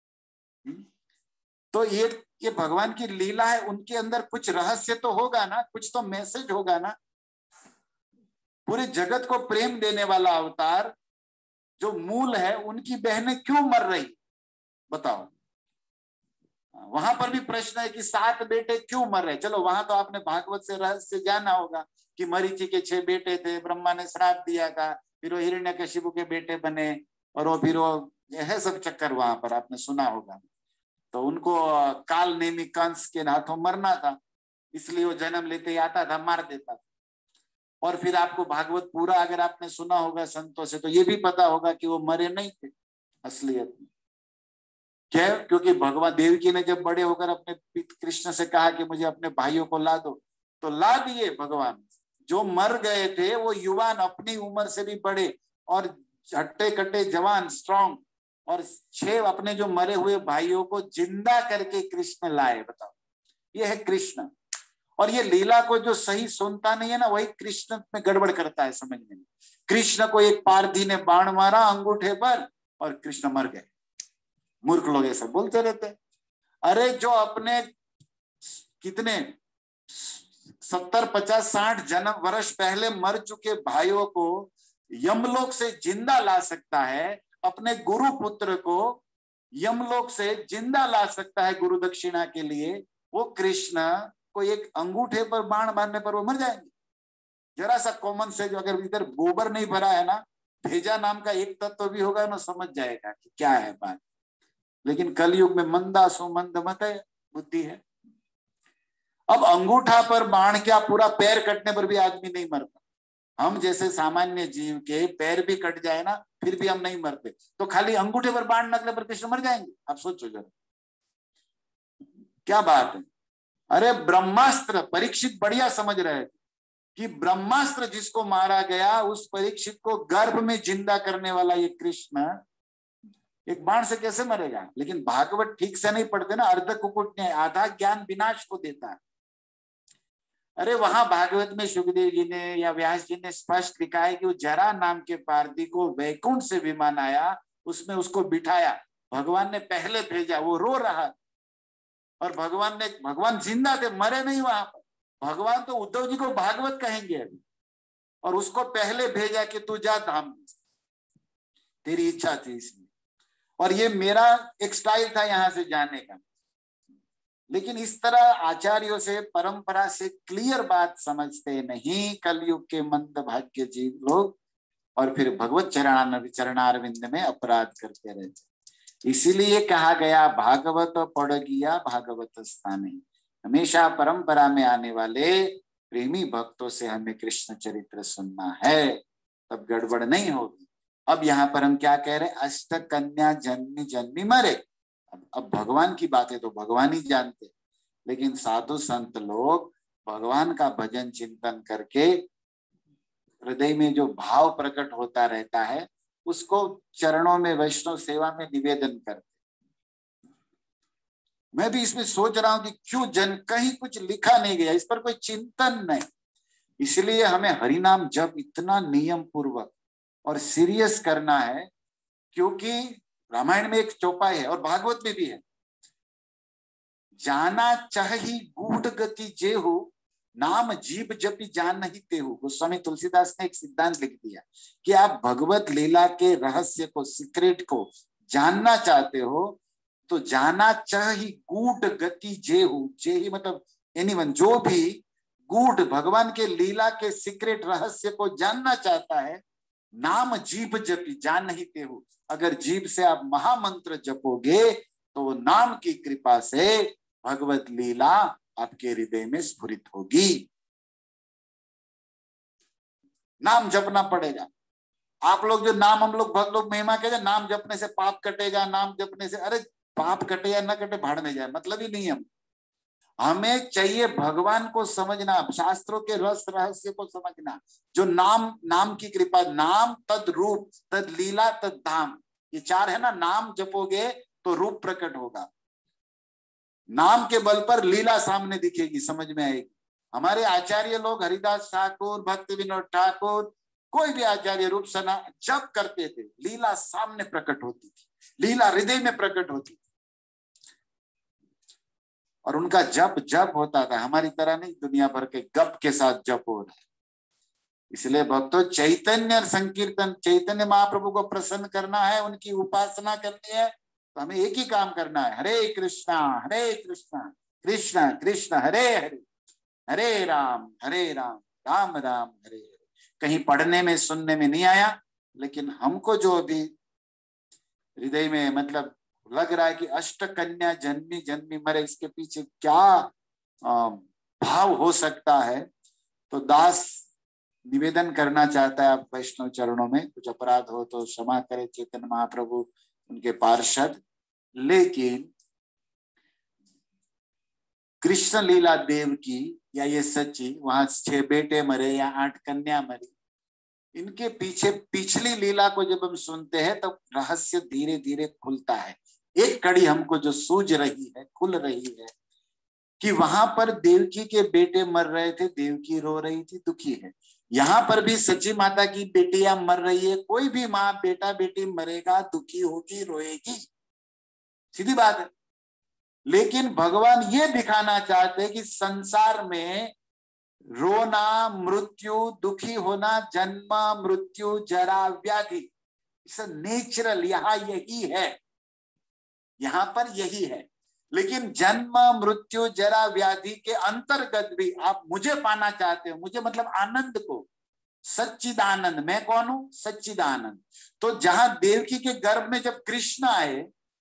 तो ये भगवान की लीला है, उनके अंदर कुछ रहस्य तो होगा ना, कुछ तो मैसेज होगा ना। पूरे जगत को प्रेम देने वाला अवतार जो मूल है, उनकी बहनें क्यों मर रही, बताओ। वहां पर भी प्रश्न है कि 7 बेटे क्यों मर रहे। चलो वहां तो आपने भागवत से रहस्य जाना होगा कि मरीचि के 6 बेटे थे, ब्रह्मा ने श्राप दिया था, फिर वो हिरण्यकशिपु के बेटे बने, और वो फिर वो यह सब चक्कर वहां पर आपने सुना होगा। तो उनको काल नेमी कंस के हाथों मरना था, इसलिए वो जन्म लेते ही आता था, मार देता था। और फिर आपको भागवत पूरा अगर आपने सुना होगा संतों से, तो ये भी पता होगा कि वो मरे नहीं थे असलियत में। क्या? क्योंकि भगवान देवकी ने जब बड़े होकर अपने कृष्ण से कहा कि मुझे अपने भाइयों को ला दो, तो ला दिए भगवान। जो मर गए थे वो युवान, अपनी उम्र से भी बड़े और हट्टे कट्टे जवान स्ट्रॉन्ग, और 6 अपने जो मरे हुए भाइयों को जिंदा करके कृष्ण लाए। बताओ, ये है कृष्ण। और ये लीला को जो सही सुनता नहीं है ना, वही कृष्ण में गड़बड़ करता है समझने में। कृष्ण को एक पारधी ने बाण मारा अंगूठे पर और कृष्ण मर गए। मूर्ख लोग ऐसा बोलते रहते। अरे जो अपने कितने 70, 50, 60 जन्म वर्ष पहले मर चुके भाइयों को यमलोक से जिंदा ला सकता है, अपने गुरु पुत्र को यमलोक से जिंदा ला सकता है गुरु दक्षिणा के लिए, वो कृष्ण को एक अंगूठे पर बाण मारने पर वो मर जाएंगे। जरा सा कॉमन से, जो अगर इधर गोबर नहीं भरा है ना, भेजा नाम का एक तत्व भी होगा ना, समझ जाएगा कि क्या है बात। लेकिन कलयुग में मंदा सुमंद मत है, बुद्धि है। अब अंगूठा पर बाण क्या, पूरा पैर कटने पर भी आदमी नहीं मरता। हम जैसे सामान्य जीव के पैर भी कट जाए ना, फिर भी हम नहीं मरते, तो खाली अंगूठे पर बाण लगने पर कृष्ण मर जाएंगे? आप सोचो जरा, क्या बात है। अरे ब्रह्मास्त्र, परीक्षित बढ़िया समझ रहे थे कि ब्रह्मास्त्र जिसको मारा गया, उस परीक्षित को गर्भ में जिंदा करने वाला ये कृष्ण एक बाण से कैसे मरेगा। लेकिन भागवत ठीक से नहीं पढ़ते ना, अर्ध कुकुट ने आधा ज्ञान विनाश को देता है। अरे वहां भागवत में सुखदेव जी ने या व्यास जी ने स्पष्ट लिखा है कि वो जरा नाम के पारधी को वैकुंठ से विमान आया, उसमें उसको बिठाया, भगवान ने पहले भेजा, वो रो रहा, और भगवान जिंदा थे, मरे नहीं वहां पर। भगवान तो उद्धव जी को भागवत कहेंगे अभी, और उसको पहले भेजा कि तू जा धाम, तेरी इच्छा थी इसमें। और ये मेरा एक स्टाइल था यहाँ से जाने का। लेकिन इस तरह आचार्यों से, परंपरा से क्लियर बात समझते नहीं कलयुग के मंद भाग्य जीव लोग, और फिर भगवत चरणारविंद में अपराध करते रहते। इसीलिए कहा गया भागवत पढ़ गया भागवत स्थाने। हमेशा परंपरा में आने वाले प्रेमी भक्तों से हमें कृष्ण चरित्र सुनना है, तब गड़बड़ नहीं होगी। अब यहाँ पर हम क्या कह रहे हैं, अष्ट कन्या जन्मी जन्मी मरे। अब भगवान की बातें तो भगवान ही जानते, लेकिन साधु संत लोग भगवान का भजन चिंतन करके हृदय में जो भाव प्रकट होता रहता है, उसको चरणों में वैष्णव सेवा में निवेदन करते। मैं भी इसमें सोच रहा हूं कि क्यों कहीं कुछ लिखा नहीं गया, इस पर कोई चिंतन नहीं। इसलिए हमें हरिनाम जप इतना नियम पूर्वक और सीरियस करना है, क्योंकि रामायण में एक चौपाई है और भागवत में भी है, जाना चाही गूढ़ गति जेहु, नाम जीव जपि जान नहीं तेहु। गोस्वामी तुलसीदास ने एक सिद्धांत लिख दिया कि आप भगवत लीला के रहस्य को, सीक्रेट को जानना चाहते हो, तो जाना चाही गूढ़ गति जेहु। जेही मतलब एनीवन, जो भी गूढ़ भगवान के लीला के सीक्रेट रहस्य को जानना चाहता है, नाम जीव जपि जान नहीं तेहु। अगर जीव से आप महामंत्र जपोगे तो नाम की कृपा से भगवत लीला आपके हृदय में स्फुरित होगी। नाम जपना पड़ेगा। आप लोग जो नाम, हम लोग भक्त लोग महिमा कहते हैं, नाम जपने से पाप कटेगा, नाम जपने से, अरे पाप कटे या ना कटे भाड़ में जाए, मतलब ही नहीं। हमें चाहिए भगवान को समझना, शास्त्रों के रस रहस्य को समझना, जो नाम की कृपा, नाम तद रूप तद लीला तद धाम, ये 4 है ना। नाम जपोगे तो रूप प्रकट होगा, नाम के बल पर लीला सामने दिखेगी, समझ में आएगी। हमारे आचार्य लोग, हरिदास ठाकुर, भक्ति विनोद ठाकुर, कोई भी आचार्य रूप सना जप करते थे, लीला सामने प्रकट होती थी, लीला हृदय में प्रकट होती थी, और उनका जप होता था। हमारी तरह नहीं दुनिया भर के गप के साथ जप हो रहा है। इसलिए भक्तों, चैतन्य संकीर्तन, चैतन्य महाप्रभु को प्रसन्न करना है, उनकी उपासना करनी है, तो हमें एक ही काम करना है, हरे कृष्णा कृष्ण कृष्ण हरे हरे, हरे राम राम राम हरे हरे। कहीं पढ़ने में सुनने में नहीं आया, लेकिन हमको जो अभी हृदय में मतलब लग रहा है कि अष्ट कन्या जन्मी जन्मी मरे, इसके पीछे क्या भाव हो सकता है। तो दास निवेदन करना चाहता है आप वैष्णव चरणों में, कुछ अपराध हो तो क्षमा करे चैतन्य महाप्रभु, उनके पार्षद। लेकिन कृष्ण लीला देव की या ये सच्ची, वहां 6 बेटे मरे या 8 कन्या मरी, इनके पीछे पिछली लीला को जब हम सुनते हैं तब तो रहस्य धीरे धीरे खुलता है। एक कड़ी हमको जो सूझ रही है, खुल रही है कि वहां पर देवकी के बेटे मर रहे थे, देवकी रो रही थी, दुखी है। यहाँ पर भी सच्ची माता की बेटियां मर रही है। कोई भी माँ बेटा बेटी मरेगा, दुखी होगी, रोएगी, सीधी बात है। लेकिन भगवान ये दिखाना चाहते हैं कि संसार में रोना, मृत्यु, दुखी होना, जन्म मृत्यु जरा व्याधि, इट्स नेचुरल, यहाँ यही है, यहाँ पर यही है। लेकिन जन्म मृत्यु जरा व्याधि के अंतर्गत भी आप मुझे पाना चाहते हो, मुझे मतलब आनंद को, सच्चिदानंद। मैं कौन हूं? सच्चिदानंद। तो जहां देवकी के गर्भ में जब कृष्ण आए,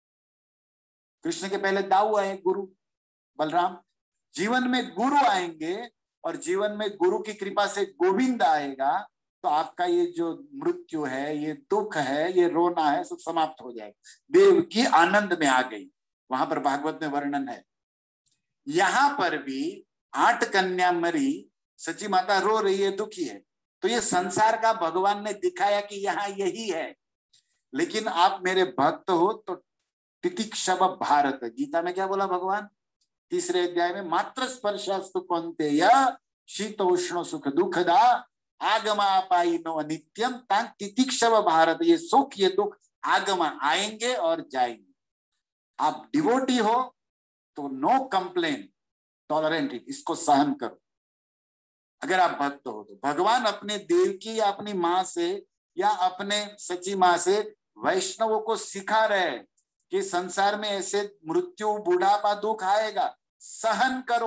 कृष्ण के पहले दाऊ आए, गुरु बलराम, जीवन में गुरु आएंगे और जीवन में गुरु की कृपा से गोविंद आएगा, तो आपका ये जो मृत्यु है, ये दुख है, ये रोना है, सब समाप्त हो जाएगा। देवकी आनंद में आ गई, वहां पर भागवत में वर्णन है। यहां पर भी 8 कन्या मरी, सच्ची माता रो रही है, दुखी है। तो ये संसार का भगवान ने दिखाया कि यहाँ यही है। लेकिन आप मेरे भक्त हो तो तितिक्षव भारत, गीता में क्या बोला भगवान 3रे अध्याय में, मात्र स्पर्शास्तु कौन्तेय शीतोष्ण सुख दुखदा आगमापायिनो अनित्यम तां तितिक्षव भारत। ये सुख ये दुख आगमा, आएंगे और जाएंगे। आप डिवोटी हो तो नो कंप्लेन, टॉलरेंट, इसको सहन करो। अगर आप भक्त हो तो भगवान अपने देवकी या अपनी माँ से या अपने सच्ची माँ से वैष्णवों को सिखा रहे हैं कि संसार में ऐसे मृत्यु, बुढ़ापा, दुख आएगा, सहन करो।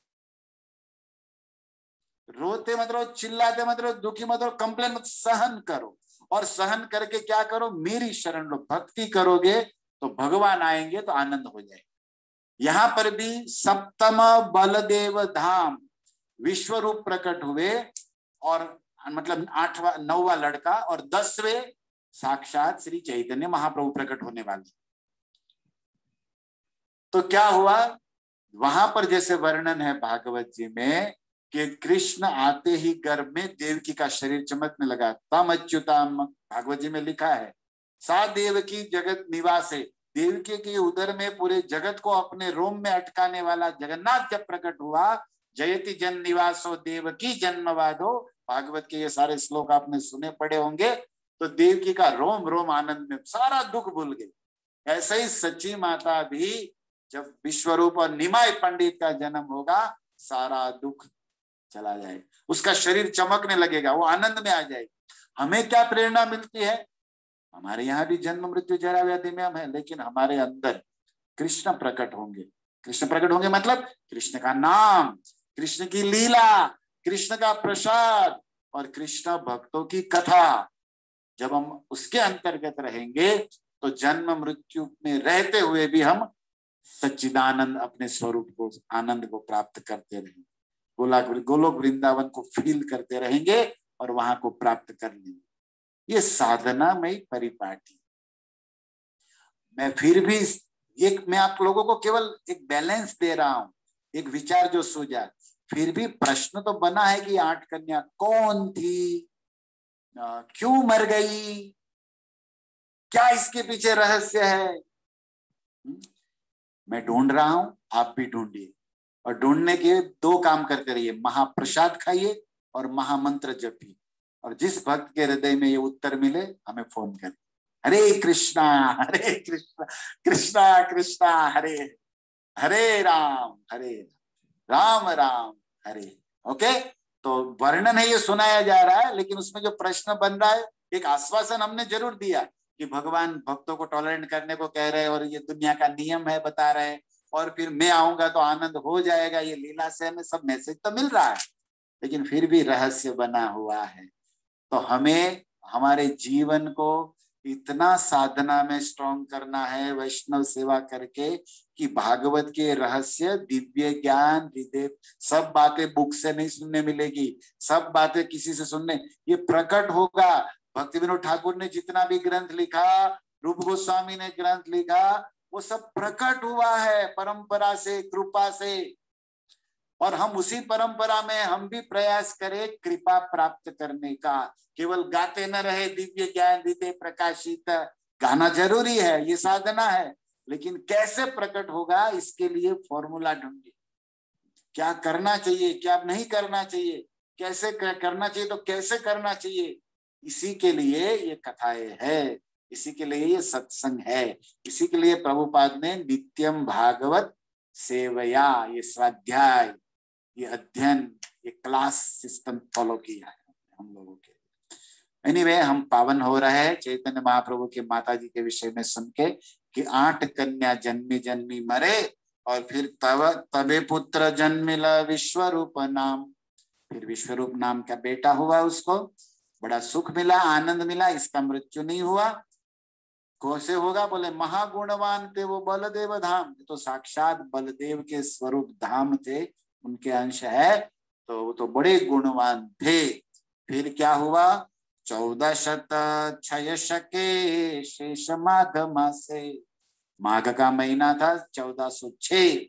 रोते मत रहो, चिल्लाते मत रहो, दुखी मत रहो, कंप्लेन मत, सहन करो। और सहन करके क्या करो? मेरी शरण लो। भक्ति करोगे तो भगवान आएंगे तो आनंद हो जाएगा। यहां पर भी सप्तम बलदेव धाम विश्व रूप प्रकट हुए, और मतलब 8वां 9वां लड़का, और 10वें साक्षात श्री चैतन्य महाप्रभु प्रकट होने वाले। तो क्या हुआ वहां पर? जैसे वर्णन है भागवत जी में कि कृष्ण आते ही गर्भ में देवकी का शरीर चमकने लगा। तम अच्युताम, भागवत जी में लिखा है, सा देवकी जगत निवासे, देवकी के उदर में पूरे जगत को अपने रोम में अटकाने वाला जगन्नाथ जब प्रकट हुआ, जयति जन निवासो देवकी जन्मवादो, भागवत के ये सारे श्लोक आपने सुने पढ़े होंगे। तो देवकी का रोम रोम आनंद में, सारा दुख भूल गई। ऐसे ही सच्ची माता भी जब विश्वरूप और निमाय पंडित का जन्म होगा, सारा दुख चला जाएगा, उसका शरीर चमकने लगेगा, वो आनंद में आ जाएगी। हमें क्या प्रेरणा मिलती है? हमारे यहाँ भी जन्म मृत्यु जरा व्याधि में हम है, लेकिन हमारे अंदर कृष्ण प्रकट होंगे। कृष्ण प्रकट होंगे मतलब कृष्ण का नाम, कृष्ण की लीला, कृष्ण का प्रसाद और कृष्ण भक्तों की कथा। जब हम उसके अंतर्गत रहेंगे तो जन्म मृत्यु में रहते हुए भी हम सच्चिदानंद अपने स्वरूप को, आनंद को प्राप्त करते रहेंगे। गोलोक वृंदावन को फील करते रहेंगे और वहां को प्राप्त कर लेंगे। ये साधना में परिपाटी। मैं फिर भी मैं आप लोगों को केवल एक बैलेंस दे रहा हूं, एक विचार जो सूझा। फिर भी प्रश्न तो बना है कि 8 कन्या कौन थी, क्यों मर गई, क्या इसके पीछे रहस्य है? मैं ढूंढ रहा हूं, आप भी ढूंढिए। और ढूंढने के 2 काम करते रहिए, महाप्रसाद खाइए और महामंत्र जपिए। और जिस भक्त के हृदय में ये उत्तर मिले हमें फोन करें। हरे कृष्णा कृष्णा कृष्णा हरे हरे राम राम राम हरे। ओके, तो वर्णन है ये सुनाया जा रहा है, लेकिन उसमें जो प्रश्न बन रहा है, एक आश्वासन हमने जरूर दिया कि भगवान भक्तों को टॉलरेट करने को कह रहे और ये दुनिया का नियम है बता रहे, और फिर मैं आऊंगा तो आनंद हो जाएगा, ये लीला से हमें सब मैसेज तो मिल रहा है, लेकिन फिर भी रहस्य बना हुआ है। तो हमें हमारे जीवन को इतना साधना में स्ट्रॉन्ग करना है वैष्णव सेवा करके कि भागवत के रहस्य, दिव्य ज्ञान, हृदय, सब बातें बुक से नहीं सुनने मिलेगी, सब बातें किसी से सुनने, ये प्रकट होगा। भक्ति विनोद ठाकुर ने जितना भी ग्रंथ लिखा, रूप गोस्वामी ने ग्रंथ लिखा, वो सब प्रकट हुआ है परंपरा से, कृपा से, और हम उसी परंपरा में हम भी प्रयास करें कृपा प्राप्त करने का। केवल गाते न रहे दिव्य ज्ञान हृदय प्रकाशित, गाना जरूरी है, ये साधना है, लेकिन कैसे प्रकट होगा इसके लिए फॉर्मूला ढूंढिए। क्या करना चाहिए, क्या नहीं करना चाहिए, कैसे करना चाहिए तो कैसे करना चाहिए, इसी के लिए ये कथाएं है, इसी के लिए ये सत्संग है, इसी के लिए प्रभुपाद ने नित्यम भागवत सेवया, ये स्वाध्याय, ये अध्ययन, ये क्लास सिस्टम फॉलो किया है हम लोगों के। एनीवे, हम पावन हो रहे हैं चैतन्य महाप्रभु के माता जी के विषय में सुन के कि 8 कन्या जन्मी जन्मी मरे, और फिर तबे पुत्र जन्मिला विश्वरूप नाम, फिर विश्वरूप नाम का बेटा हुआ, उसको बड़ा सुख मिला, आनंद मिला, इसका मृत्यु नहीं हुआ। कैसे होगा, बोले महागुणवान थे वो बलदेव धाम, तो साक्षात बलदेव के स्वरूप धाम थे, उनके अंश है, तो वो तो बड़े गुणवान थे। फिर क्या हुआ, 1406 शके शेष माघ मासे, माघ का महीना था, 1406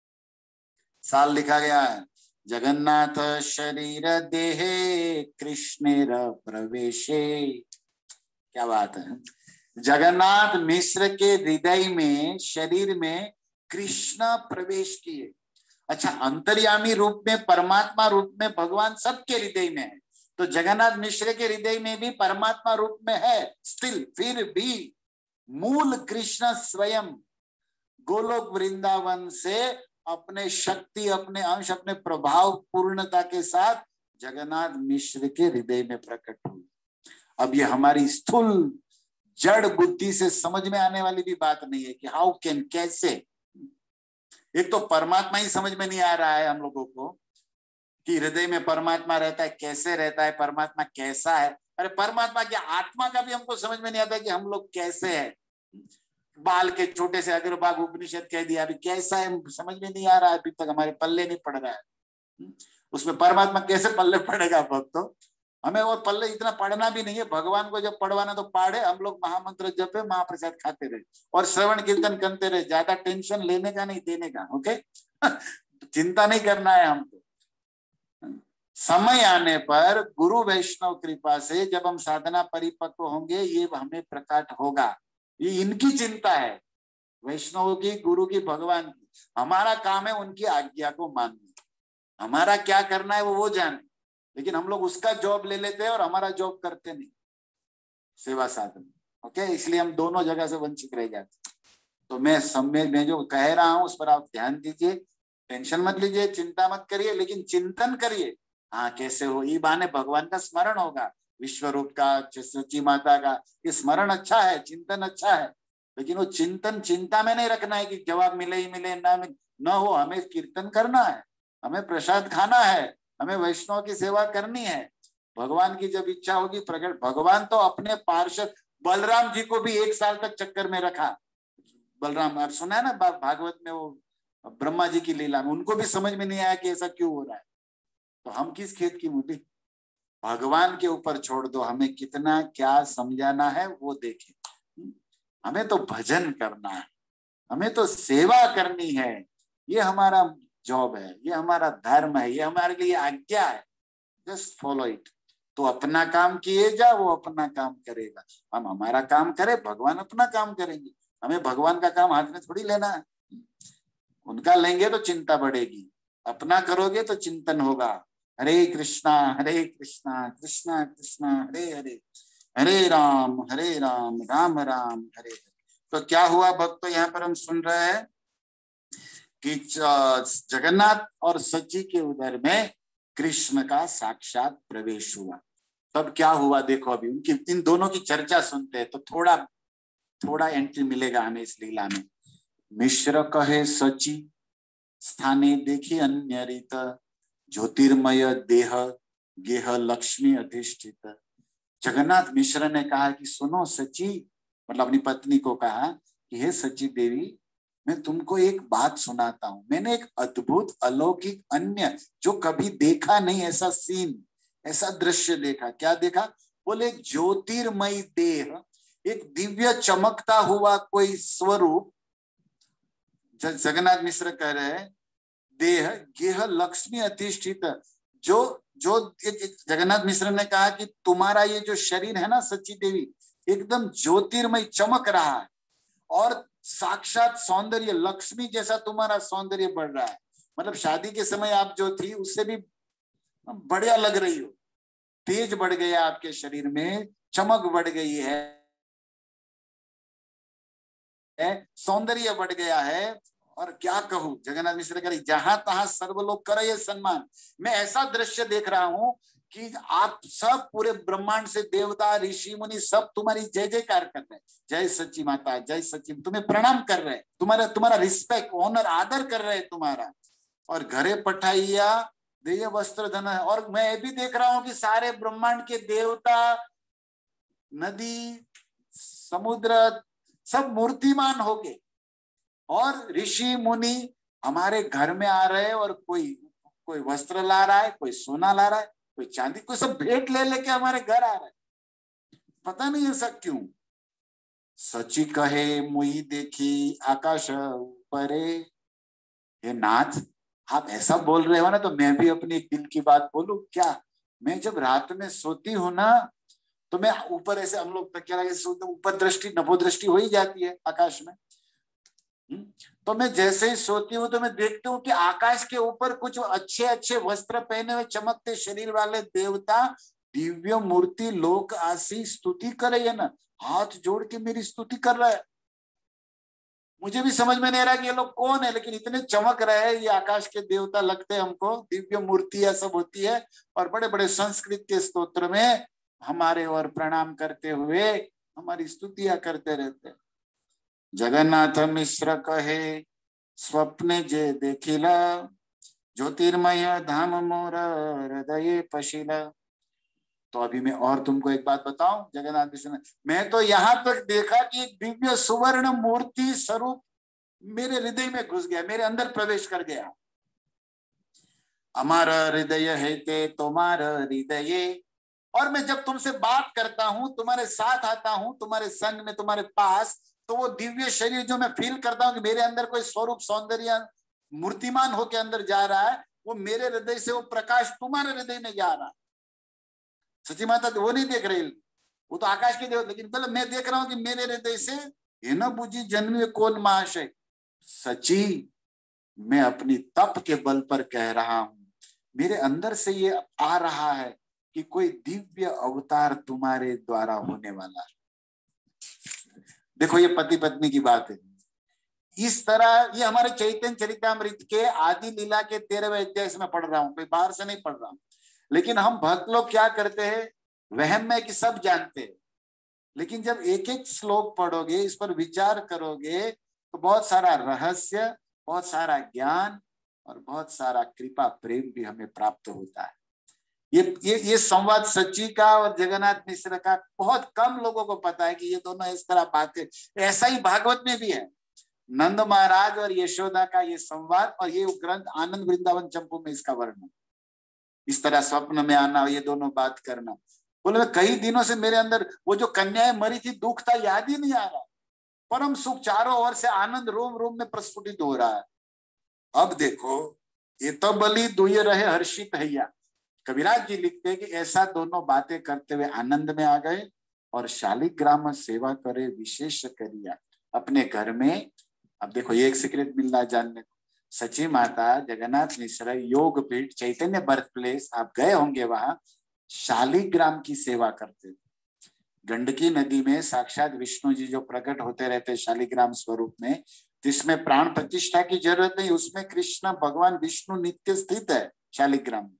साल लिखा गया है। जगन्नाथ शरीर देहे कृष्णेर प्रवेशे, क्या बात है, जगन्नाथ मिश्र के हृदय में, शरीर में कृष्ण प्रवेश किए। अच्छा, अंतर्यामी रूप में, परमात्मा रूप में भगवान सबके हृदय में है, तो जगन्नाथ मिश्र के हृदय में भी परमात्मा रूप में है स्टिल, फिर भी मूल कृष्ण स्वयं गोलोक वृंदावन से अपने शक्ति, अपने अंश, अपने प्रभाव पूर्णता के साथ जगन्नाथ मिश्र के हृदय में प्रकट हुए। अब ये हमारी स्थूल जड़ बुद्धि से समझ में आने वाली भी बात नहीं है कि हाउ कैन, कैसे। एक तो परमात्मा ही समझ में नहीं आ रहा है हम लोगों को कि हृदय में परमात्मा रहता है, कैसे रहता है, परमात्मा कैसा है। अरे परमात्मा की आत्मा का भी हमको समझ में नहीं आता कि हम लोग कैसे हैं। बाल के छोटे से अग्रभाग उपनिषद कह दिया, अभी कैसा है समझ में नहीं आ रहा है, अभी तक हमारे पल्ले नहीं पड़ रहा है। उसमें परमात्मा कैसे पल्ले पड़ेगा भक्तों, हमें वो पल्ले इतना पढ़ना भी नहीं है। भगवान को जब पढ़वाना तो पाढ़े, हम लोग महामंत्र जपे, महाप्रसाद खाते रहे और श्रवण कीर्तन करते रहे, ज्यादा टेंशन लेने का नहीं, देने का। ओके चिंता नहीं करना है हमको। समय आने पर गुरु वैष्णव कृपा से जब हम साधना परिपक्व होंगे, ये हमें प्रकट होगा। ये इनकी चिंता है, वैष्णव की, गुरु की, भगवान की। हमारा काम है उनकी आज्ञा को मानना, हमारा क्या करना है वो जाने, लेकिन हम लोग उसका जॉब ले लेते हैं और हमारा जॉब करते नहीं, सेवा साधन। ओके, इसलिए हम दोनों जगह से वंचित रह जाते। तो मैं समय में जो कह रहा हूं उस पर आप ध्यान दीजिए, टेंशन मत लीजिए, चिंता मत करिए, लेकिन चिंतन करिए। हाँ, कैसे हो, ये बहाने भगवान का स्मरण होगा, विश्वरूप का, सच्ची माता का। ये स्मरण अच्छा है, चिंतन अच्छा है, लेकिन वो चिंतन चिंता में नहीं रखना है कि जवाब मिले ही मिले, ना हो। हमें कीर्तन करना है, हमें प्रसाद खाना है, हमें वैष्णव की सेवा करनी है। भगवान की जब इच्छा होगी प्रकट, भगवान तो अपने पार्षद बलराम जी को भी 1 साल तक चक्कर में रखा। बलराम, आप सुना है ना भागवत में, वो ब्रह्मा जी की लीला में, उनको भी समझ में नहीं आया कि ऐसा क्यों हो रहा है। तो हम किस खेत की मूली, भगवान के ऊपर छोड़ दो, हमें कितना क्या समझाना है वो देखें। हमें तो भजन करना है, हमें तो सेवा करनी है, ये हमारा जॉब है, ये हमारा धर्म है, ये हमारे लिए आज्ञा है। Just follow it. तो अपना काम किए जा, वो अपना काम करेगा, हम हमारा काम करें, भगवान अपना काम करेंगे। हमें भगवान का काम हाथ में थोड़ी लेना है, उनका लेंगे तो चिंता बढ़ेगी, अपना करोगे तो चिंतन होगा। हरे कृष्णा कृष्णा कृष्णा हरे हरे, हरे राम राम राम हरे हरे। तो क्या हुआ भक्तों, यहाँ पर हम सुन रहे हैं कि जगन्नाथ और सच्ची के उदर में कृष्ण का साक्षात प्रवेश हुआ। तब क्या हुआ देखो, अभी उनकी इन दोनों की चर्चा सुनते हैं तो थोड़ा थोड़ा एंट्री मिलेगा हमें इस लीला में। मिश्र कहे सची स्थाने देखी अन्य रीत, ज्योतिर्मय देह गेह लक्ष्मी अधिष्ठित। जगन्नाथ मिश्र ने कहा कि सुनो सची, मतलब अपनी पत्नी को कहा कि हे सची देवी, मैं तुमको एक बात सुनाता हूं। मैंने एक अद्भुत अलौकिक अन्य जो कभी देखा नहीं ऐसा सीन, ऐसा दृश्य देखा। क्या देखा? बोले ज्योतिर्मय देह, एक दिव्य चमकता हुआ कोई स्वरूप। जगन्नाथ मिश्र कह रहे हैं देह गेह लक्ष्मी अधिष्ठित। जो जो जगन्नाथ मिश्र ने कहा कि तुम्हारा ये जो शरीर है ना सच्ची देवी, एकदम ज्योतिर्मय चमक रहा है और साक्षात सौंदर्य लक्ष्मी जैसा तुम्हारा सौंदर्य बढ़ रहा है। मतलब शादी के समय आप जो थी उससे भी बढ़िया लग रही हो, तेज बढ़ गया आपके शरीर में, चमक बढ़ गई है, सौंदर्य बढ़ गया है। और क्या कहूं, जगन्नाथ मिश्र कह रही जहां तहां सर्वलोक करे सम्मान। मैं ऐसा दृश्य देख रहा हूं कि आप सब पूरे ब्रह्मांड से देवता ऋषि मुनि सब तुम्हारी जय जयकार कर रहे हैं। जय सच्ची माता, जय सच्ची, तुम्हें प्रणाम कर रहे हैं, तुम्हारा रिस्पेक्ट ऑनर आदर कर रहे हैं तुम्हारा। और घरे पठाइया देय वस्त्र धन। और मैं भी देख रहा हूं कि सारे ब्रह्मांड के देवता, नदी, समुद्र सब मूर्तिमान हो गए और ऋषि मुनि हमारे घर में आ रहे हैं। और कोई वस्त्र ला रहा है, कोई सोना ला रहा है, कोई चांदी, कोई सब भेंट ले लेके हमारे घर आ रहा है। पता नहीं ऐसा क्यों। सची कहे मुई देखी आकाश परे। हे नाथ, आप ऐसा बोल रहे हो ना तो मैं भी अपनी दिल की बात बोलूं क्या? मैं जब रात में सोती हूं ना तो मैं ऊपर ऐसे, हम लोग तकिया लगा सोते, ऊपर दृष्टि नभो दृष्टि हो ही जाती है आकाश में। तो मैं जैसे ही सोती हूँ तो मैं देखती हूँ कि आकाश के ऊपर कुछ अच्छे अच्छे वस्त्र पहने हुए चमकते शरीर वाले देवता दिव्य मूर्ति लोक आसी स्तुति कर रही है ना, हाथ जोड़ के मेरी स्तुति कर रहा है। मुझे भी समझ में नहीं आ रहा कि ये लोग कौन है, लेकिन इतने चमक रहे हैं, ये आकाश के देवता लगते हैं हमको, दिव्य मूर्तियां सब होती है और बड़े बड़े संस्कृत के स्तोत्र में हमारे और प्रणाम करते हुए हमारी स्तुतियां करते रहते हैं। जगन्नाथ मिश्र कहे स्वप्ने जे देखिला, ज्योतिर्मय धाम मोर हृदय पशिला। तो अभी मैं और तुमको एक बात बताऊं जगन्नाथ मिश्र ने, मैं तो यहां तक देखा कि एक दिव्य सुवर्ण मूर्ति स्वरूप मेरे हृदय में घुस गया, मेरे अंदर प्रवेश कर गया। हमारा हृदय है ते तुम्हारा हृदय। और मैं जब तुमसे बात करता हूं, तुम्हारे साथ आता हूं, तुम्हारे संग में, तुम्हारे पास, तो वो दिव्य शरीर जो मैं फील करता हूं कि मेरे अंदर कोई स्वरूप सौंदर्य मूर्तिमान होके अंदर जा रहा है, वो मेरे हृदय से वो प्रकाश तुम्हारे हृदय में जा रहा है। सच्ची माता वो नहीं देख रही, वो तो आकाश के देव, लेकिन मतलब मैं देख रहा हूं कि मेरे हृदय से ये न बुझी जन्मे कौन महाशय। सची, मैं अपनी तप के बल पर कह रहा हूं, मेरे अंदर से ये आ रहा है कि कोई दिव्य अवतार तुम्हारे द्वारा होने वाला है। देखो ये पति पत्नी की बात है। इस तरह ये हमारे चैतन्य चरितामृत के आदि लीला के 13वें अध्याय में पढ़ रहा हूं, कोई बाहर से नहीं पढ़ रहा हूं। लेकिन हम भक्त लोग क्या करते हैं, वहम में कि सब जानते हैं, लेकिन जब एक एक श्लोक पढ़ोगे, इस पर विचार करोगे, तो बहुत सारा रहस्य, बहुत सारा ज्ञान और बहुत सारा कृपा प्रेम भी हमें प्राप्त होता है। ये संवाद सच्ची का और जगन्नाथ मिश्र का बहुत कम लोगों को पता है कि ये दोनों इस तरह बातें, ऐसा ही भागवत में भी है। नंद महाराज और यशोदा का ये संवाद और ये ग्रंथ आनंद वृंदावन चंपू में इसका वर्णन, इस तरह स्वप्न में आना, ये दोनों बात करना। बोले कई दिनों से मेरे अंदर वो जो कन्याएं मरी थी, दुख था, याद ही नहीं आ रहा। परम सुख, चारों ओर से आनंद रोम रोम में प्रस्फुटित हो रहा है। अब देखो, ये तो बलि दुय रहे हर्षित हैया। कबीराज जी लिखते हैं कि ऐसा दोनों बातें करते हुए आनंद में आ गए और शालिग्राम सेवा करे विशेष करिया अपने घर में। अब देखो ये एक सीक्रेट मिल रहा है जानने को। सची माता, जगन्नाथ मिश्र, योग पीठ, चैतन्य बर्थ प्लेस, आप गए होंगे वहां, शालिग्राम की सेवा करते थे। गंडकी नदी में साक्षात विष्णु जी जो प्रकट होते रहते शालिग्राम स्वरूप में, जिसमें प्राण प्रतिष्ठा की जरूरत नहीं, उसमें कृष्ण भगवान विष्णु नित्य स्थित है शालिग्राम।